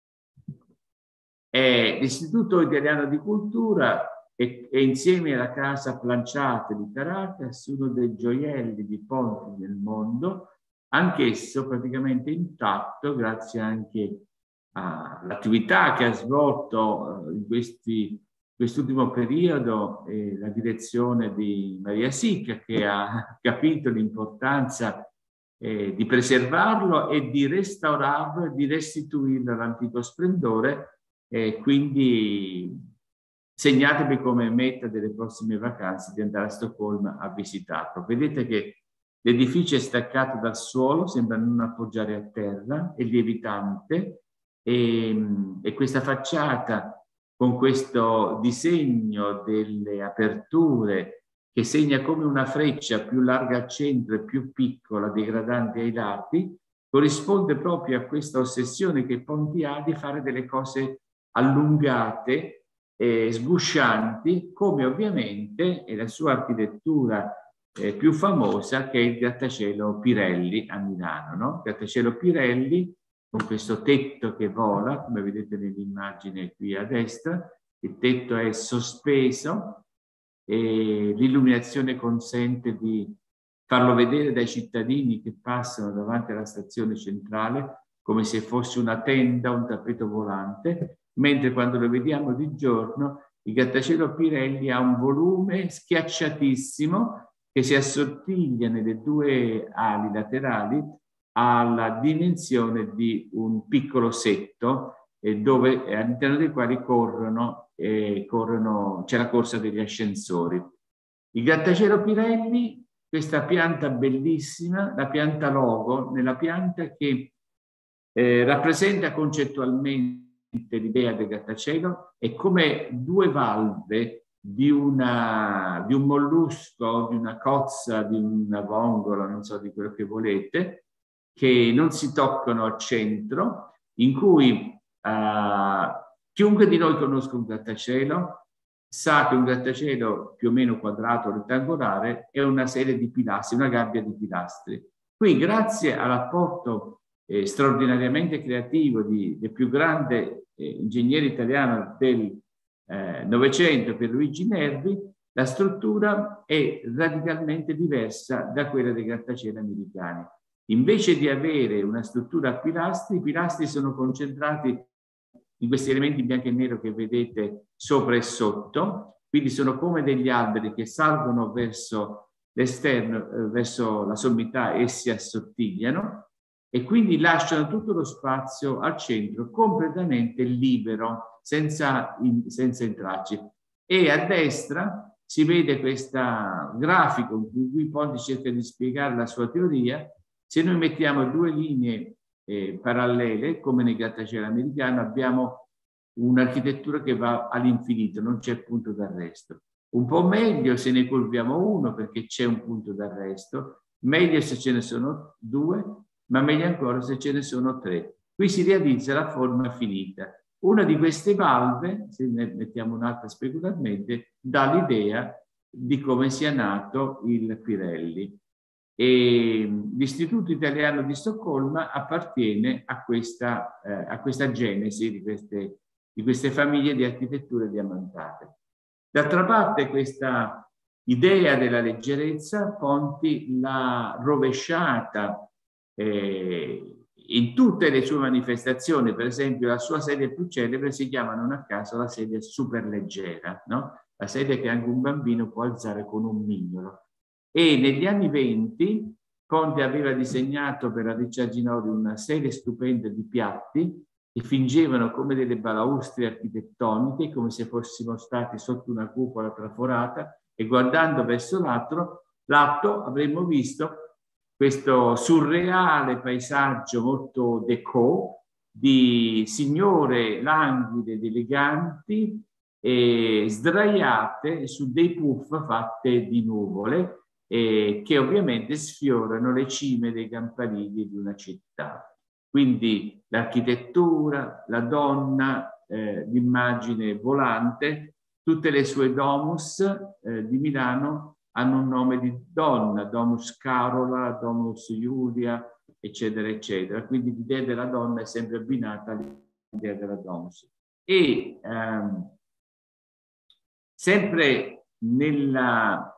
L'Istituto Italiano di Cultura è insieme alla Casa Planciate di Caracas uno dei gioielli di ponti nel mondo, anch'esso praticamente intatto grazie anche all'attività che ha svolto in quest'ultimo periodo la direzione di Maria Sicca, che ha capito l'importanza di preservarlo e di restaurarlo e di restituirlo all'antico splendore. Quindi segnatevi come meta delle prossime vacanze di andare a Stoccolma a visitarlo. Vedete che l'edificio è staccato dal suolo, sembra non appoggiare a terra, è lievitante e questa facciata con questo disegno delle aperture che segna come una freccia più larga al centro e più piccola, degradante ai lati, corrisponde proprio a questa ossessione che Ponti ha di fare delle cose allungate, sguscianti, come ovviamente è la sua architettura più famosa, che è il grattacielo Pirelli a Milano, no? Il grattacielo Pirelli con questo tetto che vola, come vedete nell'immagine qui a destra. Il tetto è sospeso e l'illuminazione consente di farlo vedere dai cittadini che passano davanti alla stazione centrale come se fosse una tenda, un tappeto volante, mentre quando lo vediamo di giorno il grattacielo Pirelli ha un volume schiacciatissimo che si assottiglia nelle due ali laterali alla dimensione di un piccolo setto dove all'interno dei quali c'è la corsa degli ascensori. Il grattacielo Pirelli, questa pianta bellissima, la pianta logo, nella pianta che rappresenta concettualmente l'idea del grattacielo, è come due valve di un mollusco, di una cozza, di una vongola, non so, di quello che volete, che non si toccano al centro, in cui chiunque di noi conosca un grattacielo sa che un grattacielo più o meno quadrato, rettangolare, è una serie di pilastri, una gabbia di pilastri. Qui, grazie all'apporto straordinariamente creativo del più grande ingegnere italiano del Novecento, Pierluigi Nervi, la struttura è radicalmente diversa da quella dei grattacieli americani. Invece di avere una struttura a pilastri, i pilastri sono concentrati in questi elementi bianco e nero che vedete sopra e sotto, quindi sono come degli alberi che salgono verso l'esterno, verso la sommità e si assottigliano, e quindi lasciano tutto lo spazio al centro completamente libero, senza intralci. E a destra si vede questo grafico in cui Ponti cerca di spiegare la sua teoria. Se noi mettiamo due linee parallele, come nel grattacielo americano, abbiamo un'architettura che va all'infinito, non c'è punto d'arresto. Un po' meglio se ne curviamo uno perché c'è un punto d'arresto, meglio se ce ne sono due, ma meglio ancora se ce ne sono tre. Qui si realizza la forma finita. Una di queste valve, se ne mettiamo un'altra specularmente, dà l'idea di come sia nato il Pirelli. E l'Istituto Italiano di Stoccolma appartiene a questa genesi di queste famiglie di architetture diamantate. D'altra parte, questa idea della leggerezza Ponti l'ha rovesciata in tutte le sue manifestazioni. Per esempio, la sua sedia più celebre si chiama non a caso la sedia superleggera, no? La sedia che anche un bambino può alzare con un mignolo. E negli anni 20 Ponti aveva disegnato per la Ricciardi Ginori una serie stupenda di piatti che fingevano come delle balaustre architettoniche, come se fossimo stati sotto una cupola traforata, e guardando verso l'atto avremmo visto questo surreale paesaggio molto déco di signore languide ed eleganti e sdraiate su dei puff fatte di nuvole che ovviamente sfiorano le cime dei campanili di una città. Quindi l'architettura, la donna, l'immagine volante, tutte le sue domus di Milano hanno un nome di donna, Domus Carola, Domus Iulia, eccetera, eccetera. Quindi l'idea della donna è sempre abbinata all'idea della domus. E sempre nella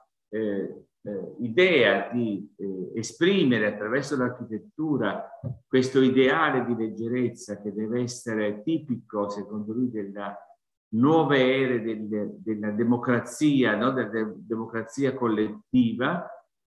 idea di esprimere attraverso l'architettura questo ideale di leggerezza che deve essere tipico, secondo lui, della nuove ere della democrazia, no? Della democrazia collettiva,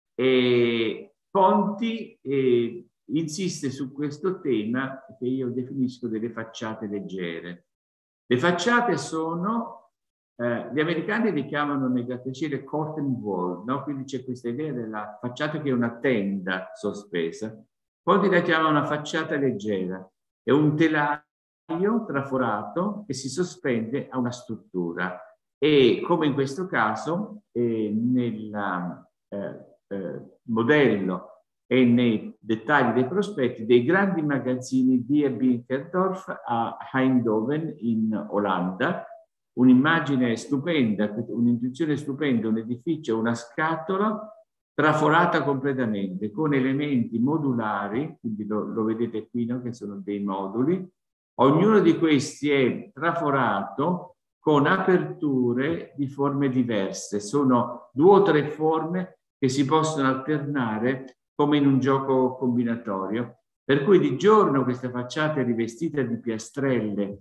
e Ponti insiste su questo tema che io definisco delle facciate leggere. Le facciate sono gli americani li chiamano nei grattacieli curtain wall, no? Quindi c'è questa idea della facciata che è una tenda sospesa. Poi la chiamano una facciata leggera, è un telaio traforato che si sospende a una struttura e, come in questo caso, nel modello e nei dettagli dei prospetti dei grandi magazzini di Binkerdorf a Eindhoven in Olanda. Un'immagine stupenda, un'intuizione stupenda, un edificio, una scatola traforata completamente con elementi modulari, quindi lo vedete qui, no? Che sono dei moduli. Ognuno di questi è traforato con aperture di forme diverse. Sono 2 o 3 forme che si possono alternare come in un gioco combinatorio. Per cui di giorno questa facciata è rivestita di piastrelle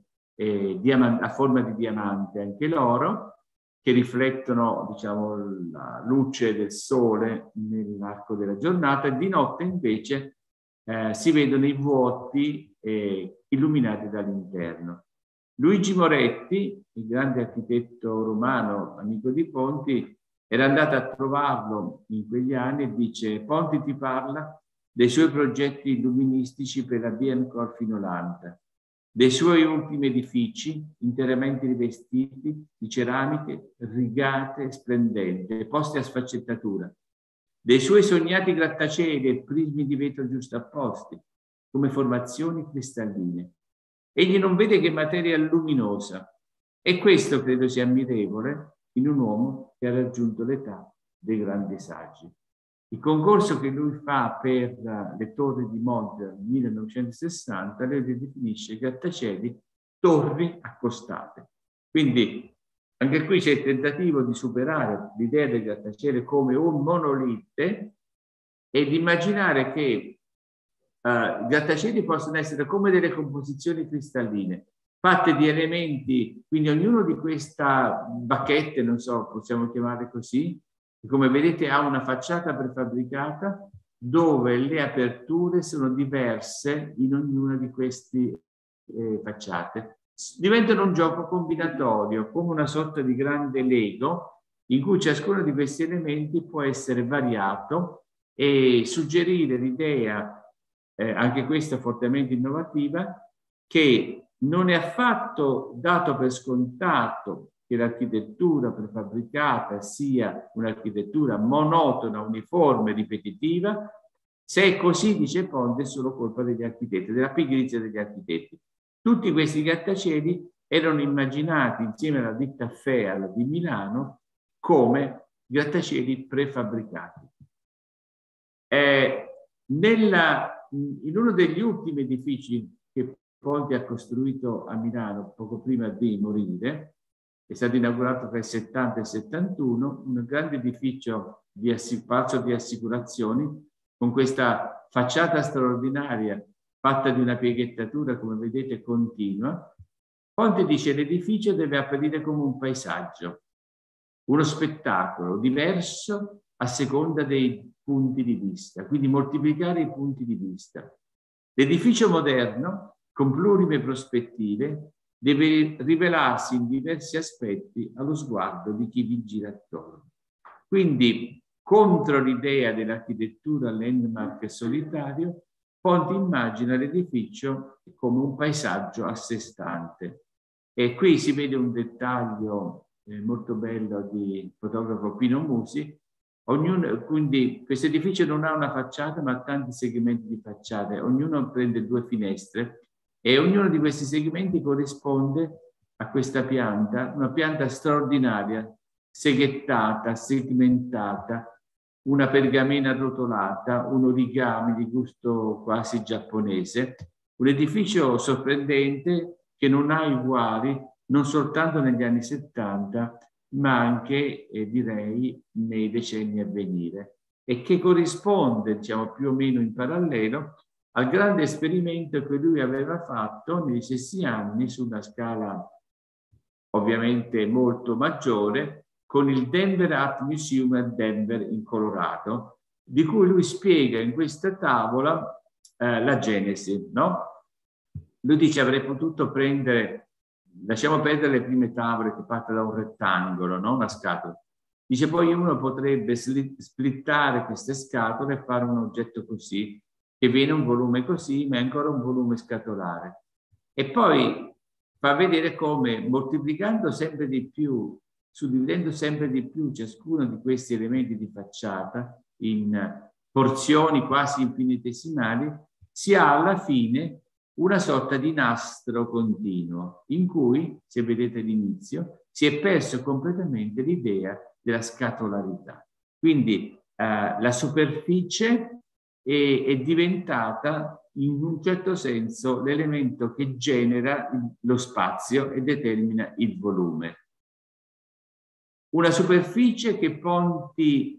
a forma di diamante, anche l'oro, che riflettono, diciamo, la luce del sole nell'arco della giornata, e di notte invece si vedono i vuoti illuminati dall'interno. Luigi Moretti, il grande architetto romano, amico di Ponti, era andato a trovarlo in quegli anni e dice: Ponti ti parla dei suoi progetti illuministici per la Bienenkorf in Olanda, dei suoi ultimi edifici interamente rivestiti di ceramiche rigate e splendenti, poste a sfaccettatura, dei suoi sognati grattacieli e prismi di vetro giustapposti come formazioni cristalline. Egli non vede che materia luminosa, e questo credo sia ammirevole in un uomo che ha raggiunto l'età dei grandi saggi. Il concorso che lui fa per le torri di Modena nel 1960 le definisce grattacieli torri accostate. Quindi anche qui c'è il tentativo di superare l'idea del grattacielo come un monolite e di immaginare che i grattacieli possono essere come delle composizioni cristalline, fatte di elementi, quindi ognuno di queste bacchette, non so, possiamo chiamarle così, come vedete ha una facciata prefabbricata dove le aperture sono diverse in ognuna di queste facciate. Diventano un gioco combinatorio, come una sorta di grande Lego, in cui ciascuno di questi elementi può essere variato e suggerire l'idea, anche questa fortemente innovativa, che non è affatto dato per scontato che l'architettura prefabbricata sia un'architettura monotona, uniforme, ripetitiva. Se è così, dice Ponti, è solo colpa degli architetti, della pigrizia degli architetti. Tutti questi grattacieli erano immaginati insieme alla ditta FEAL di Milano come grattacieli prefabbricati. In uno degli ultimi edifici che Ponti ha costruito a Milano poco prima di morire, è stato inaugurato tra il 70 e il 71, un grande edificio di palazzo di assicurazioni con questa facciata straordinaria fatta di una pieghettatura, come vedete, continua. Ponti dice: l'edificio deve apparire come un paesaggio, uno spettacolo diverso a seconda dei punti di vista, quindi moltiplicare i punti di vista. L'edificio moderno con plurime prospettive, deve rivelarsi in diversi aspetti allo sguardo di chi vi gira attorno. Quindi, contro l'idea dell'architettura landmark solitario, Ponti immagina l'edificio come un paesaggio a sé stante. E qui si vede un dettaglio molto bello di fotografo Pino Musi. Quindi questo edificio non ha una facciata, ma ha tanti segmenti di facciate. Ognuno prende 2 finestre e ognuno di questi segmenti corrisponde a questa pianta, una pianta straordinaria, seghettata, segmentata, una pergamena arrotolata, un origami di gusto quasi giapponese, un edificio sorprendente che non ha uguali non soltanto negli anni 70, ma anche, direi, nei decenni a venire, e che corrisponde, diciamo, più o meno in parallelo al grande esperimento che lui aveva fatto negli stessi anni su una scala ovviamente molto maggiore, con il Denver Art Museum a Denver in Colorado, di cui lui spiega in questa tavola la genesi, no? Lui dice: avrei potuto prendere, lasciamo perdere le prime tavole che partono da un rettangolo, no? Una scatola. Dice: poi uno potrebbe splittare queste scatole e fare un oggetto così, che viene un volume così, ma è ancora un volume scatolare. E poi fa vedere come, moltiplicando sempre di più, suddividendo sempre di più ciascuno di questi elementi di facciata in porzioni quasi infinitesimali, si ha alla fine una sorta di nastro continuo, in cui, se vedete l'inizio, si è perso completamente l'idea della scatolarità. Quindi la superficie è diventata in un certo senso l'elemento che genera lo spazio e determina il volume. Una superficie che Ponti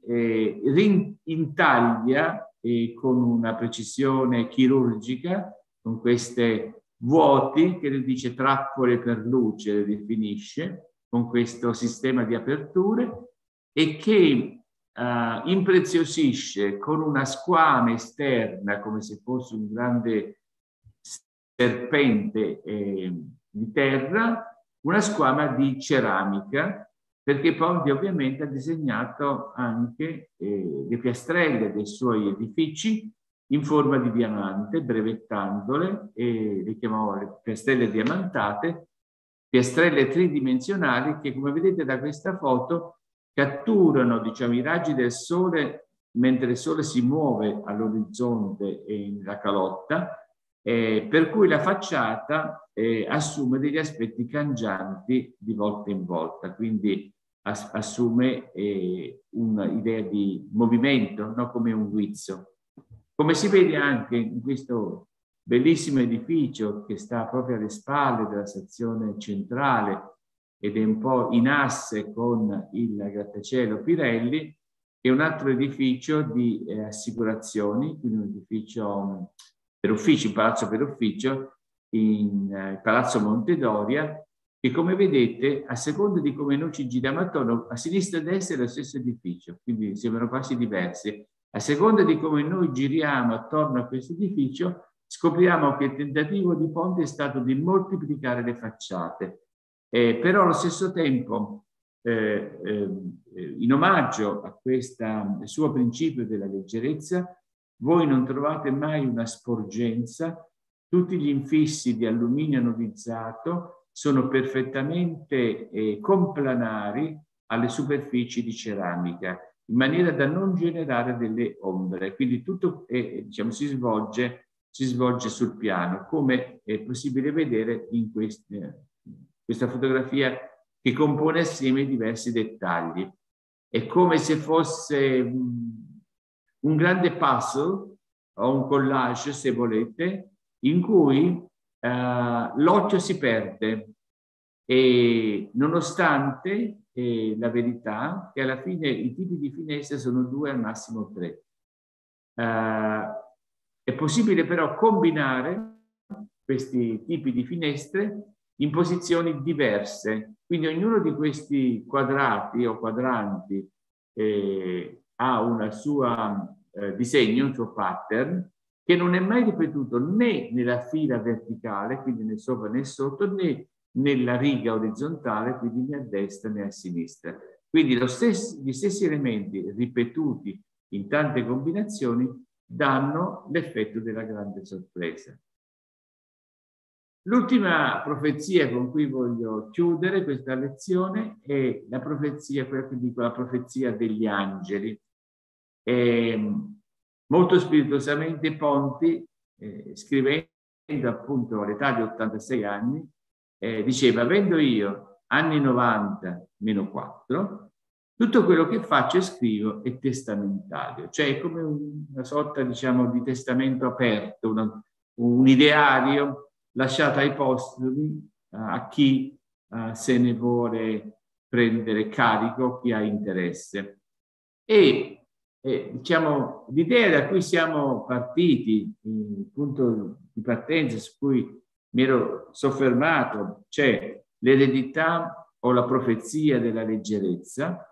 intaglia con una precisione chirurgica, con queste vuoti che lui dice trappole per luce, le definisce, con questo sistema di aperture, e che impreziosisce con una squama esterna, come se fosse un grande serpente di terra, una squama di ceramica, perché Ponti ovviamente ha disegnato anche le piastrelle dei suoi edifici in forma di diamante, brevettandole, e le chiamavano piastrelle diamantate, piastrelle tridimensionali che, come vedete da questa foto, catturano, diciamo, i raggi del sole mentre il sole si muove all'orizzonte e nella calotta, per cui la facciata assume degli aspetti cangianti di volta in volta, quindi assume un'idea di movimento, no? Come un guizzo. Come si vede anche in questo bellissimo edificio che sta proprio alle spalle della stazione centrale ed è un po' in asse con il grattacielo Pirelli, che è un altro edificio di assicurazioni, quindi un edificio per uffici, un palazzo per ufficio, in Palazzo Montedoria, che, come vedete, a seconda di come noi ci giriamo attorno, a sinistra e a destra è lo stesso edificio, quindi sembrano quasi diversi. A seconda di come noi giriamo attorno a questo edificio, scopriamo che il tentativo di Ponti è stato di moltiplicare le facciate, però allo stesso tempo, in omaggio a questo suo principio della leggerezza, voi non trovate mai una sporgenza. Tutti gli infissi di alluminio anodizzato sono perfettamente complanari alle superfici di ceramica, in maniera da non generare delle ombre. Quindi tutto diciamo, si svolge sul piano, come è possibile vedere in questa fotografia che compone assieme diversi dettagli. È come se fosse un grande puzzle o un collage, se volete, in cui l'occhio si perde, e nonostante la verità che alla fine i tipi di finestre sono 2 al massimo 3. È possibile però combinare questi tipi di finestre in posizioni diverse, quindi ognuno di questi quadrati o quadranti ha una sua disegno, un suo pattern, che non è mai ripetuto né nella fila verticale, quindi né sopra né sotto, né nella riga orizzontale, quindi né a destra né a sinistra. Quindi gli stessi elementi ripetuti in tante combinazioni danno l'effetto della grande sorpresa. L'ultima profezia con cui voglio chiudere questa lezione è la profezia, quella che dico la profezia degli angeli. Molto spiritosamente Ponti, scrivendo appunto all'età di 86 anni, diceva: avendo io anni 90 meno 4, tutto quello che faccio e scrivo è testamentario, cioè è come una sorta, diciamo, di testamento aperto, un ideario lasciato ai postumi, a chi se ne vuole prendere carico, chi ha interesse. E diciamo, l'idea da cui siamo partiti, il punto di partenza su cui mi ero soffermato, cioè l'eredità o la profezia della leggerezza,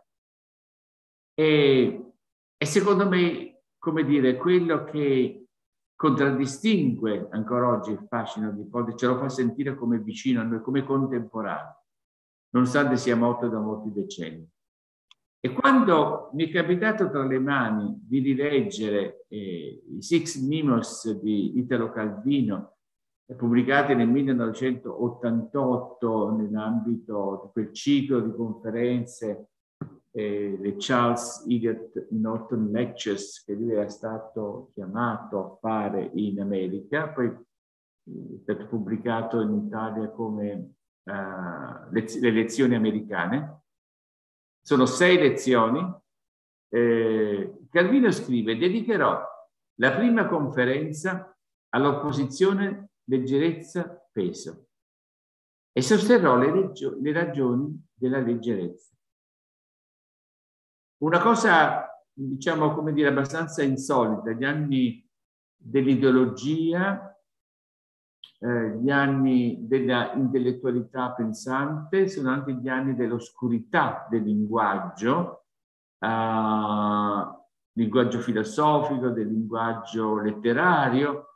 e secondo me, come dire, quello che contraddistingue ancora oggi il fascino di Ponti, ce lo fa sentire come vicino a noi, come contemporaneo, nonostante sia morto da molti decenni. E quando mi è capitato tra le mani di rileggere i Six Mimos di Italo Calvino, pubblicati nel 1988 nell'ambito di quel ciclo di conferenze, le Charles Eliot Norton Lectures, che lui era stato chiamato a fare in America, poi è stato pubblicato in Italia come le lezioni americane. Sono 6 lezioni. Calvino scrive: dedicherò la prima conferenza all'opposizione leggerezza-peso e sosterrò le ragioni della leggerezza. Una cosa, diciamo, come dire, abbastanza insolita: gli anni dell'ideologia, gli anni della intellettualità pensante sono anche gli anni dell'oscurità del linguaggio, linguaggio filosofico, del linguaggio letterario,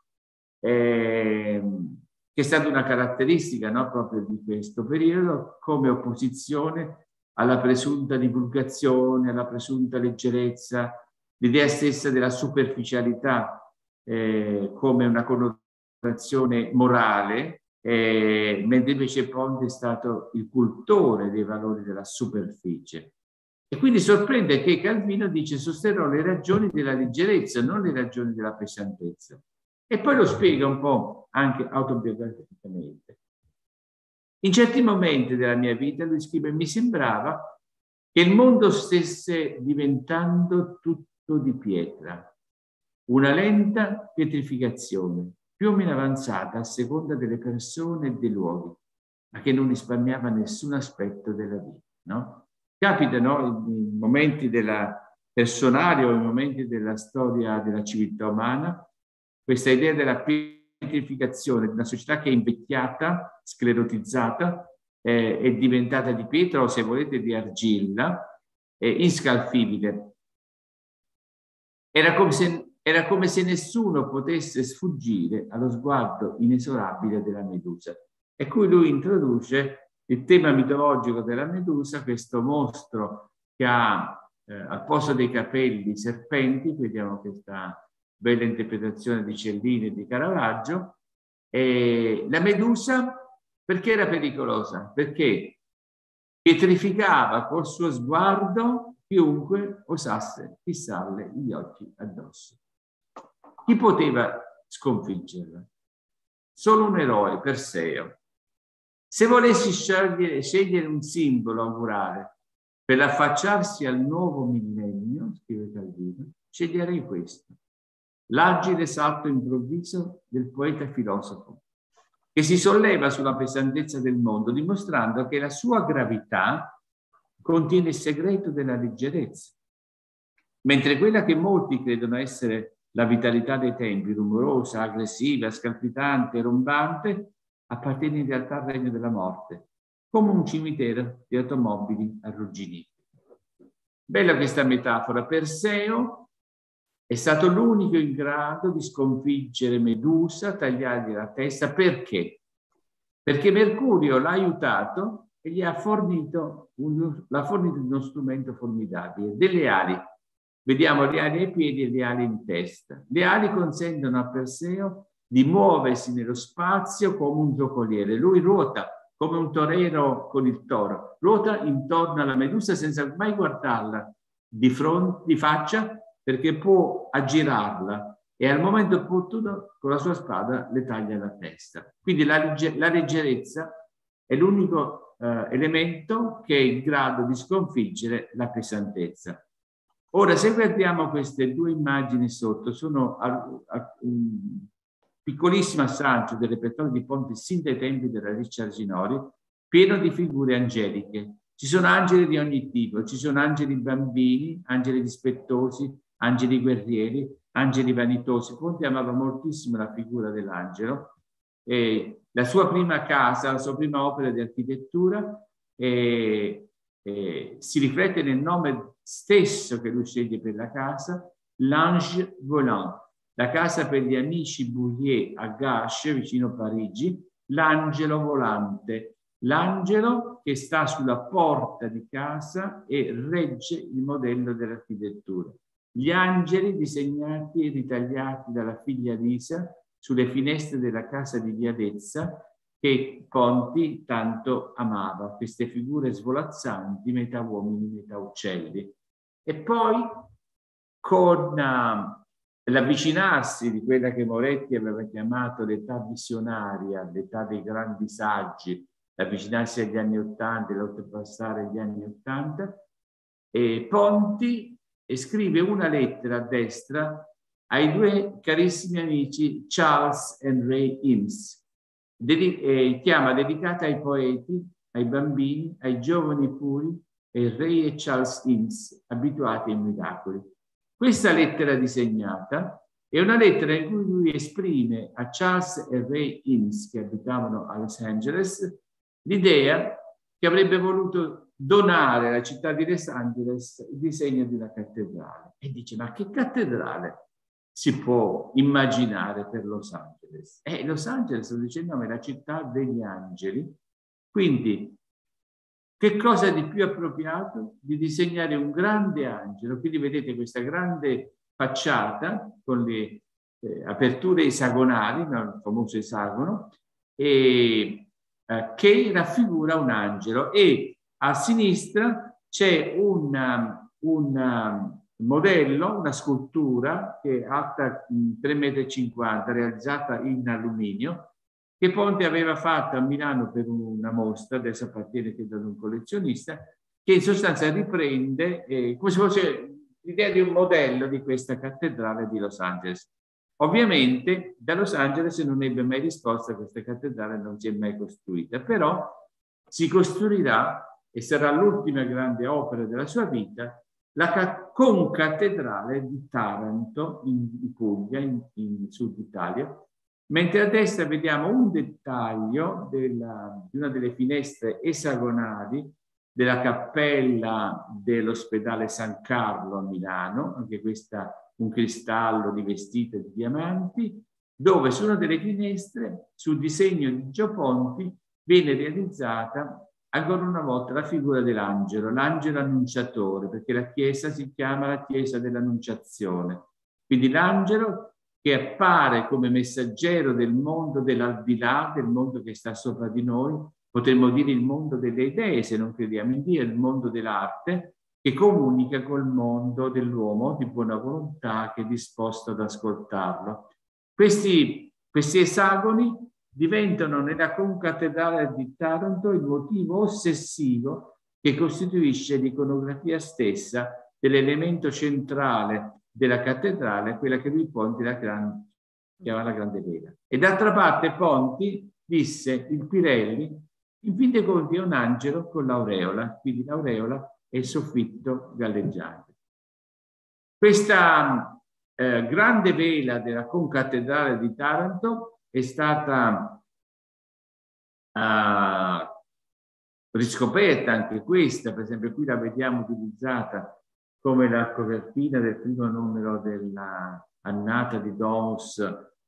che è stata una caratteristica, no, proprio di questo periodo, come opposizione alla presunta divulgazione, alla presunta leggerezza, l'idea stessa della superficialità come una connotazione morale, mentre invece Ponti è stato il cultore dei valori della superficie. E quindi sorprende che Calvino dice: sosterrò le ragioni della leggerezza, non le ragioni della pesantezza. E poi lo spiega un po' anche autobiograficamente. In certi momenti della mia vita, lui scrive, mi sembrava che il mondo stesse diventando tutto di pietra, una lenta pietrificazione, più o meno avanzata a seconda delle persone e dei luoghi, ma che non risparmiava nessun aspetto della vita, no? Capita, no? In momenti personali o in momenti della storia della civiltà umana, questa idea della pietrificazione di una società che è invecchiata, sclerotizzata, è diventata di pietra o, se volete, di argilla, inscalfibile. Era come se nessuno potesse sfuggire allo sguardo inesorabile della Medusa. E qui lui introduce il tema mitologico della Medusa, questo mostro che ha al posto dei capelli serpenti, vediamo questa bella interpretazione di Cellini e di Caravaggio. E la Medusa perché era pericolosa? Perché pietrificava col suo sguardo chiunque osasse fissarle gli occhi addosso. Chi poteva sconfiggerla? Solo un eroe, Perseo. Se volessi scegliere un simbolo augurale per affacciarsi al nuovo millennio, scrive Calvino, sceglierei questo: l'agile salto improvviso del poeta filosofo, che si solleva sulla pesantezza del mondo, dimostrando che la sua gravità contiene il segreto della leggerezza, mentre quella che molti credono essere la vitalità dei tempi, rumorosa, aggressiva, scalpitante, rombante, appartiene in realtà al regno della morte, come un cimitero di automobili arrugginiti. Bella questa metafora. Perseo È stato l'unico in grado di sconfiggere Medusa, tagliargli la testa. Perché? Perché Mercurio l'ha aiutato e gli ha fornito uno strumento formidabile, delle ali. Vediamo le ali ai piedi e le ali in testa. Le ali consentono a Perseo di muoversi nello spazio come un giocoliere. Lui ruota come un torero con il toro, ruota intorno alla Medusa senza mai guardarla di fronte, di faccia, perché può aggirarla e al momento opportuno con la sua spada le taglia la testa. Quindi la leggerezza è l'unico elemento che è in grado di sconfiggere la pesantezza. Ora, se guardiamo queste due immagini sotto, sono un piccolissimo assaggio del repertorio di Ponti sin dai tempi della Ricciarginori, pieno di figure angeliche. Ci sono angeli di ogni tipo, ci sono angeli bambini, angeli dispettosi, angeli guerrieri, angeli vanitosi. Ponti amava moltissimo la figura dell'angelo. La sua prima casa, la sua prima opera di architettura si riflette nel nome stesso che lui sceglie per la casa, l'Ange Volant, la casa per gli amici Bouillet a Garches, vicino Parigi, l'angelo volante, l'angelo che sta sulla porta di casa e regge il modello dell'architettura. Gli angeli disegnati e ritagliati dalla figlia Lisa sulle finestre della casa di Via Dezza, che Ponti tanto amava, queste figure svolazzanti, metà uomini, metà uccelli. E poi, con l'avvicinarsi di quella che Moretti aveva chiamato l'età visionaria, l'età dei grandi saggi, l'avvicinarsi agli anni '80 e l'oltrepassare gli anni '80, Ponti scrive una lettera a destra ai due carissimi amici Charles e Ray Eames, chiama dedicata ai poeti, ai bambini, ai giovani puri, e Ray e Charles Eames, abituati ai miracoli. Questa lettera disegnata è una lettera in cui lui esprime a Charles e Ray Eames, che abitavano a Los Angeles, l'idea che avrebbe voluto donare alla città di Los Angeles il disegno di una cattedrale. E dice, ma che cattedrale si può immaginare per Los Angeles? Los Angeles, lo dice il nome, è la città degli angeli. Quindi, che cosa di più appropriato di disegnare un grande angelo? Quindi vedete questa grande facciata con le aperture esagonali, il famoso esagono, che raffigura un angelo, e a sinistra c'è un modello, una scultura che è alta 3,50 m, realizzata in alluminio, che Ponti aveva fatto a Milano per una mostra, adesso appartiene credo ad un collezionista, che in sostanza riprende come se fosse l'idea di un modello di questa cattedrale di Los Angeles. Ovviamente da Los Angeles non ebbe mai risposta, questa cattedrale non si è mai costruita, però si costruirà, e sarà l'ultima grande opera della sua vita, la concattedrale di Taranto, in Puglia, in Sud Italia. Mentre a destra vediamo un dettaglio di una delle finestre esagonali della cappella dell'ospedale San Carlo a Milano, anche questa un cristallo rivestito di diamanti, dove su una delle finestre, sul disegno di Gio Ponti, viene realizzata ancora una volta la figura dell'angelo, l'angelo annunciatore, perché la chiesa si chiama la chiesa dell'annunciazione. Quindi l'angelo che appare come messaggero del mondo dell'aldilà, del mondo che sta sopra di noi, potremmo dire il mondo delle idee, se non crediamo in Dio, il mondo dell'arte, che comunica col mondo dell'uomo di buona volontà che è disposto ad ascoltarlo. Questi esagoni diventano nella concattedrale di Taranto il motivo ossessivo che costituisce l'iconografia stessa dell'elemento centrale della cattedrale, quella che lui Ponti chiama la grande vela. E d'altra parte Ponti disse, il Pirelli, in fin dei conti è un angelo con l'aureola, quindi l'aureola è il soffitto galleggiante. Questa grande vela della concattedrale di Taranto è stata riscoperta anche questa, per esempio qui la vediamo utilizzata come la copertina del primo numero della Annata di Domus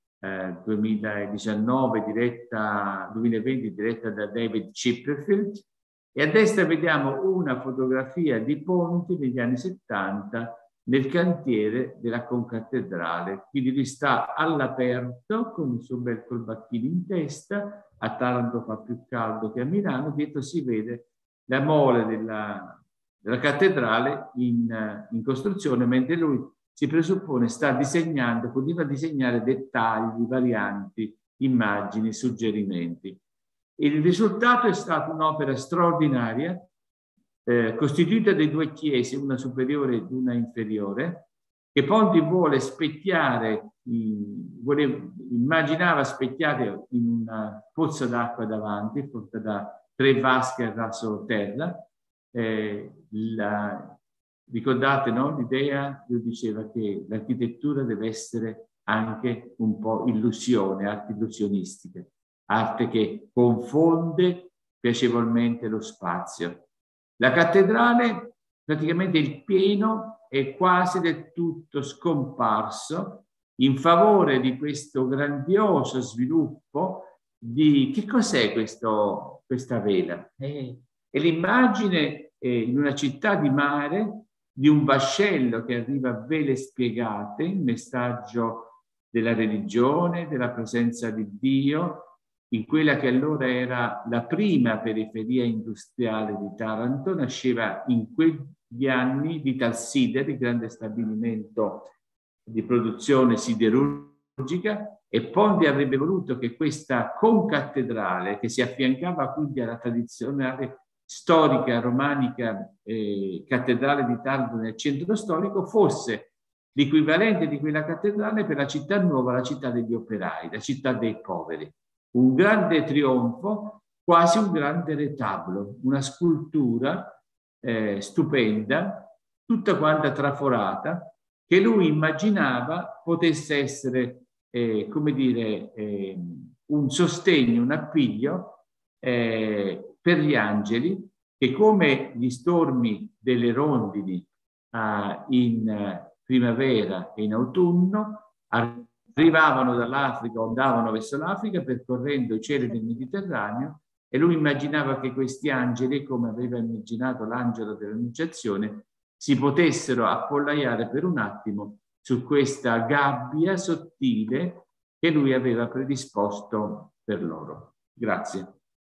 2019, 2020, diretta da David Chipperfield. E a destra vediamo una fotografia di Ponti negli anni 70 nel cantiere della concattedrale. Quindi lui sta all'aperto con il suo bel colbacchino in testa. A Taranto fa più caldo che a Milano. Dietro si vede la mole della cattedrale in costruzione, mentre lui si presuppone sta disegnando, continua a disegnare dettagli, varianti, immagini, suggerimenti. Il risultato è stata un'opera straordinaria, costituita da due chiese, una superiore ed una inferiore, che Ponti vuole specchiare, immaginava specchiare in una pozza d'acqua davanti, fatta da 3 vasche a raso terra. Ricordate, no? L'idea, lui diceva che l'architettura deve essere anche un po' illusione, arte illusionistica, arte che confonde piacevolmente lo spazio. La cattedrale, praticamente il pieno è quasi del tutto scomparso in favore di questo grandioso sviluppo di che cos'è questa vela? È l'immagine in una città di mare di un vascello che arriva a vele spiegate, il messaggio della religione, della presenza di Dio, in quella che allora era la prima periferia industriale di Taranto. Nasceva in quegli anni l'Italsider, il grande stabilimento di produzione siderurgica, e Ponti avrebbe voluto che questa concattedrale, che si affiancava quindi alla tradizionale storica romanica cattedrale di Taranto nel centro storico, fosse l'equivalente di quella cattedrale per la città nuova, la città degli operai, la città dei poveri. Un grande trionfo, quasi un grande retablo, una scultura stupenda, tutta quanta traforata, che lui immaginava potesse essere, come dire, un sostegno, un appiglio per gli angeli, che come gli stormi delle rondini in primavera e in autunno arrivavano dall'Africa o andavano verso l'Africa percorrendo i cieli del Mediterraneo, e lui immaginava che questi angeli, come aveva immaginato l'angelo dell'Annunciazione, si potessero appollaiare per un attimo su questa gabbia sottile che lui aveva predisposto per loro. Grazie.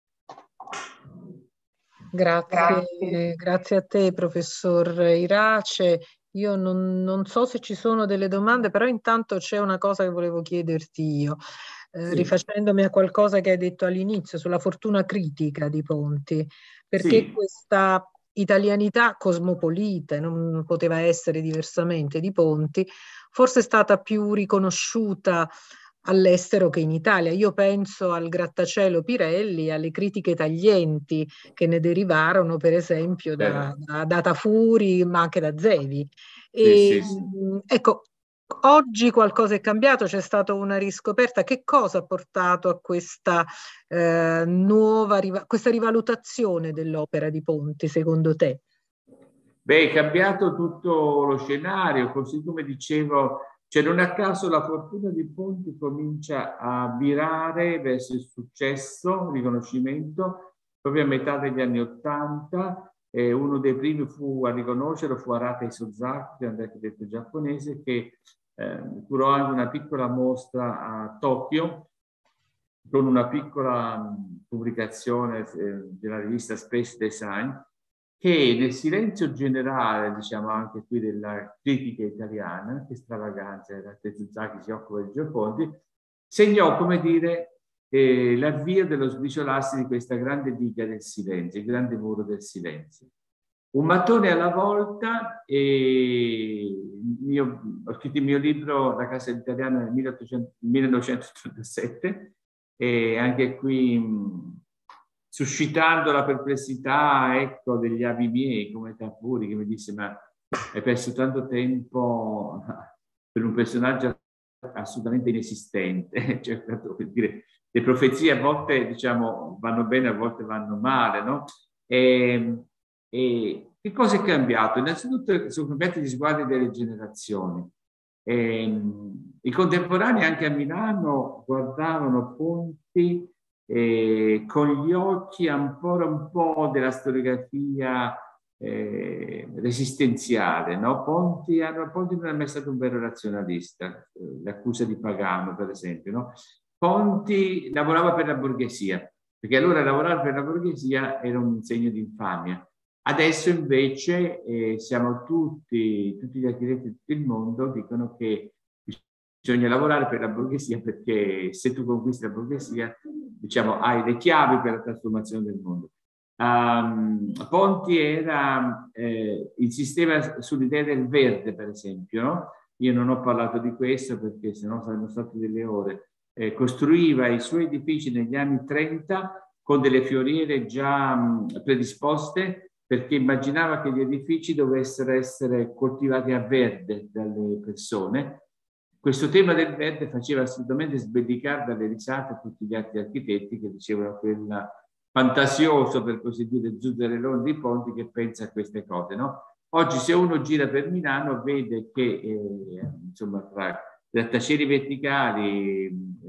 Grazie a te, professor Irace. Io non so se ci sono delle domande, però intanto c'è una cosa che volevo chiederti io, Sì. rifacendomi a qualcosa che hai detto all'inizio sulla fortuna critica di Ponti, perché Sì. questa italianità cosmopolita, non poteva essere diversamente, di Ponti, forse è stata più riconosciuta all'estero che in Italia. Io penso al grattacielo Pirelli, alle critiche taglienti che ne derivarono, per esempio, da Tafuri, ma anche da Zevi. Sì. Ecco, oggi qualcosa è cambiato, c'è stata una riscoperta. Che cosa ha portato a questa questa rivalutazione dell'opera di Ponti, secondo te? Beh, è cambiato tutto lo scenario, così come dicevo, cioè non a caso la fortuna di Ponti comincia a virare verso il successo, il riconoscimento, proprio a metà degli anni '80. Uno dei primi a riconoscerlo fu Arata Isozaki, un architetto giapponese, che curò anche una piccola mostra a Tokyo con una piccola pubblicazione della rivista Space Design, che nel silenzio generale, diciamo anche qui della critica italiana, che stravaganza, Suzuki si occupa di Giocondi, segnò, come dire, l'avvio dello sbriciolarsi di questa grande diga del silenzio, il grande muro del silenzio. Un mattone alla volta, ho scritto il mio libro La Casa Italiana nel 1937, e anche qui suscitando la perplessità, ecco, degli avi miei come Tafuri, che mi disse: ma hai perso tanto tempo per un personaggio assolutamente inesistente. Cioè, per dire, le profezie a volte, diciamo, vanno bene, a volte vanno male, no? E E che cosa è cambiato? Innanzitutto sono cambiati gli sguardi delle generazioni. I contemporanei anche a Milano guardavano Ponti con gli occhi ancora un po' della storiografia resistenziale, no? Ponti non è mai stato un vero razionalista, l'accusa di pagano per esempio, no? Ponti lavorava per la borghesia, perché allora lavorare per la borghesia era un segno di infamia. Adesso invece siamo tutti gli architetti di tutto il mondo dicono che bisogna lavorare per la borghesia, perché se tu conquisti la borghesia, diciamo, hai le chiavi per la trasformazione del mondo. Ponti insisteva sull'idea del verde, per esempio, no? Io non ho parlato di questo perché sennò sarebbero state delle ore. Costruiva i suoi edifici negli anni 30 con delle fioriere già predisposte, perché immaginava che gli edifici dovessero essere coltivati a verde dalle persone. Questo tema del verde faceva assolutamente sbellicare dalle risate a tutti gli altri architetti che dicevano quella fantasioso, per così dire, zuzzarellone di Ponti che pensa a queste cose, no? Oggi se uno gira per Milano vede che insomma tra grattacieli verticali,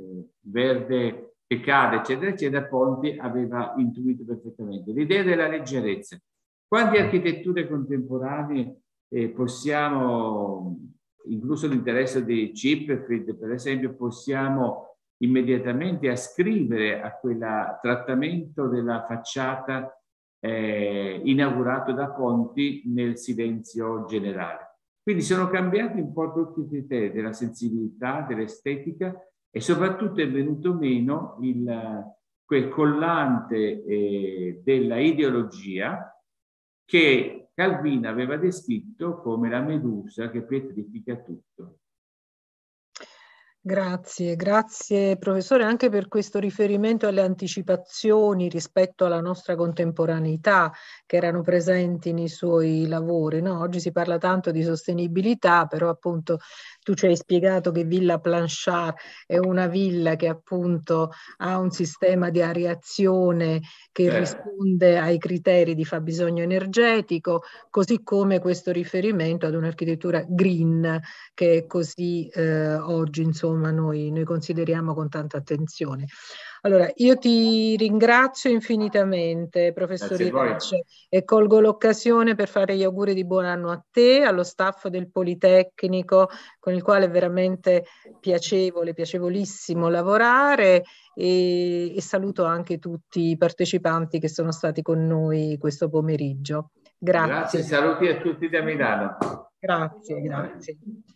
verde che cade, eccetera, eccetera, Ponti aveva intuito perfettamente l'idea della leggerezza. Quante architetture contemporanee possiamo, incluso l'interesse di Chipperfield, per esempio, possiamo immediatamente ascrivere a quel trattamento della facciata inaugurato da Ponti nel silenzio generale. Quindi sono cambiati un po' tutti i criteri della sensibilità, dell'estetica e soprattutto è venuto meno quel collante della ideologia che Calvino aveva descritto come la medusa che pietrifica tutto. Grazie, grazie professore anche per questo riferimento alle anticipazioni rispetto alla nostra contemporaneità che erano presenti nei suoi lavori, no? Oggi si parla tanto di sostenibilità, però appunto tu ci hai spiegato che Villa Planchard è una villa che appunto ha un sistema di areazione che risponde ai criteri di fabbisogno energetico, così come questo riferimento ad un'architettura green che è così oggi insomma noi consideriamo con tanta attenzione. Allora, io ti ringrazio infinitamente, professor Irecce, e colgo l'occasione per fare gli auguri di buon anno a te, allo staff del Politecnico, con il quale è veramente piacevole, piacevolissimo lavorare, e saluto anche tutti i partecipanti che sono stati con noi questo pomeriggio. Grazie. Grazie, saluti a tutti da Milano. Grazie, grazie.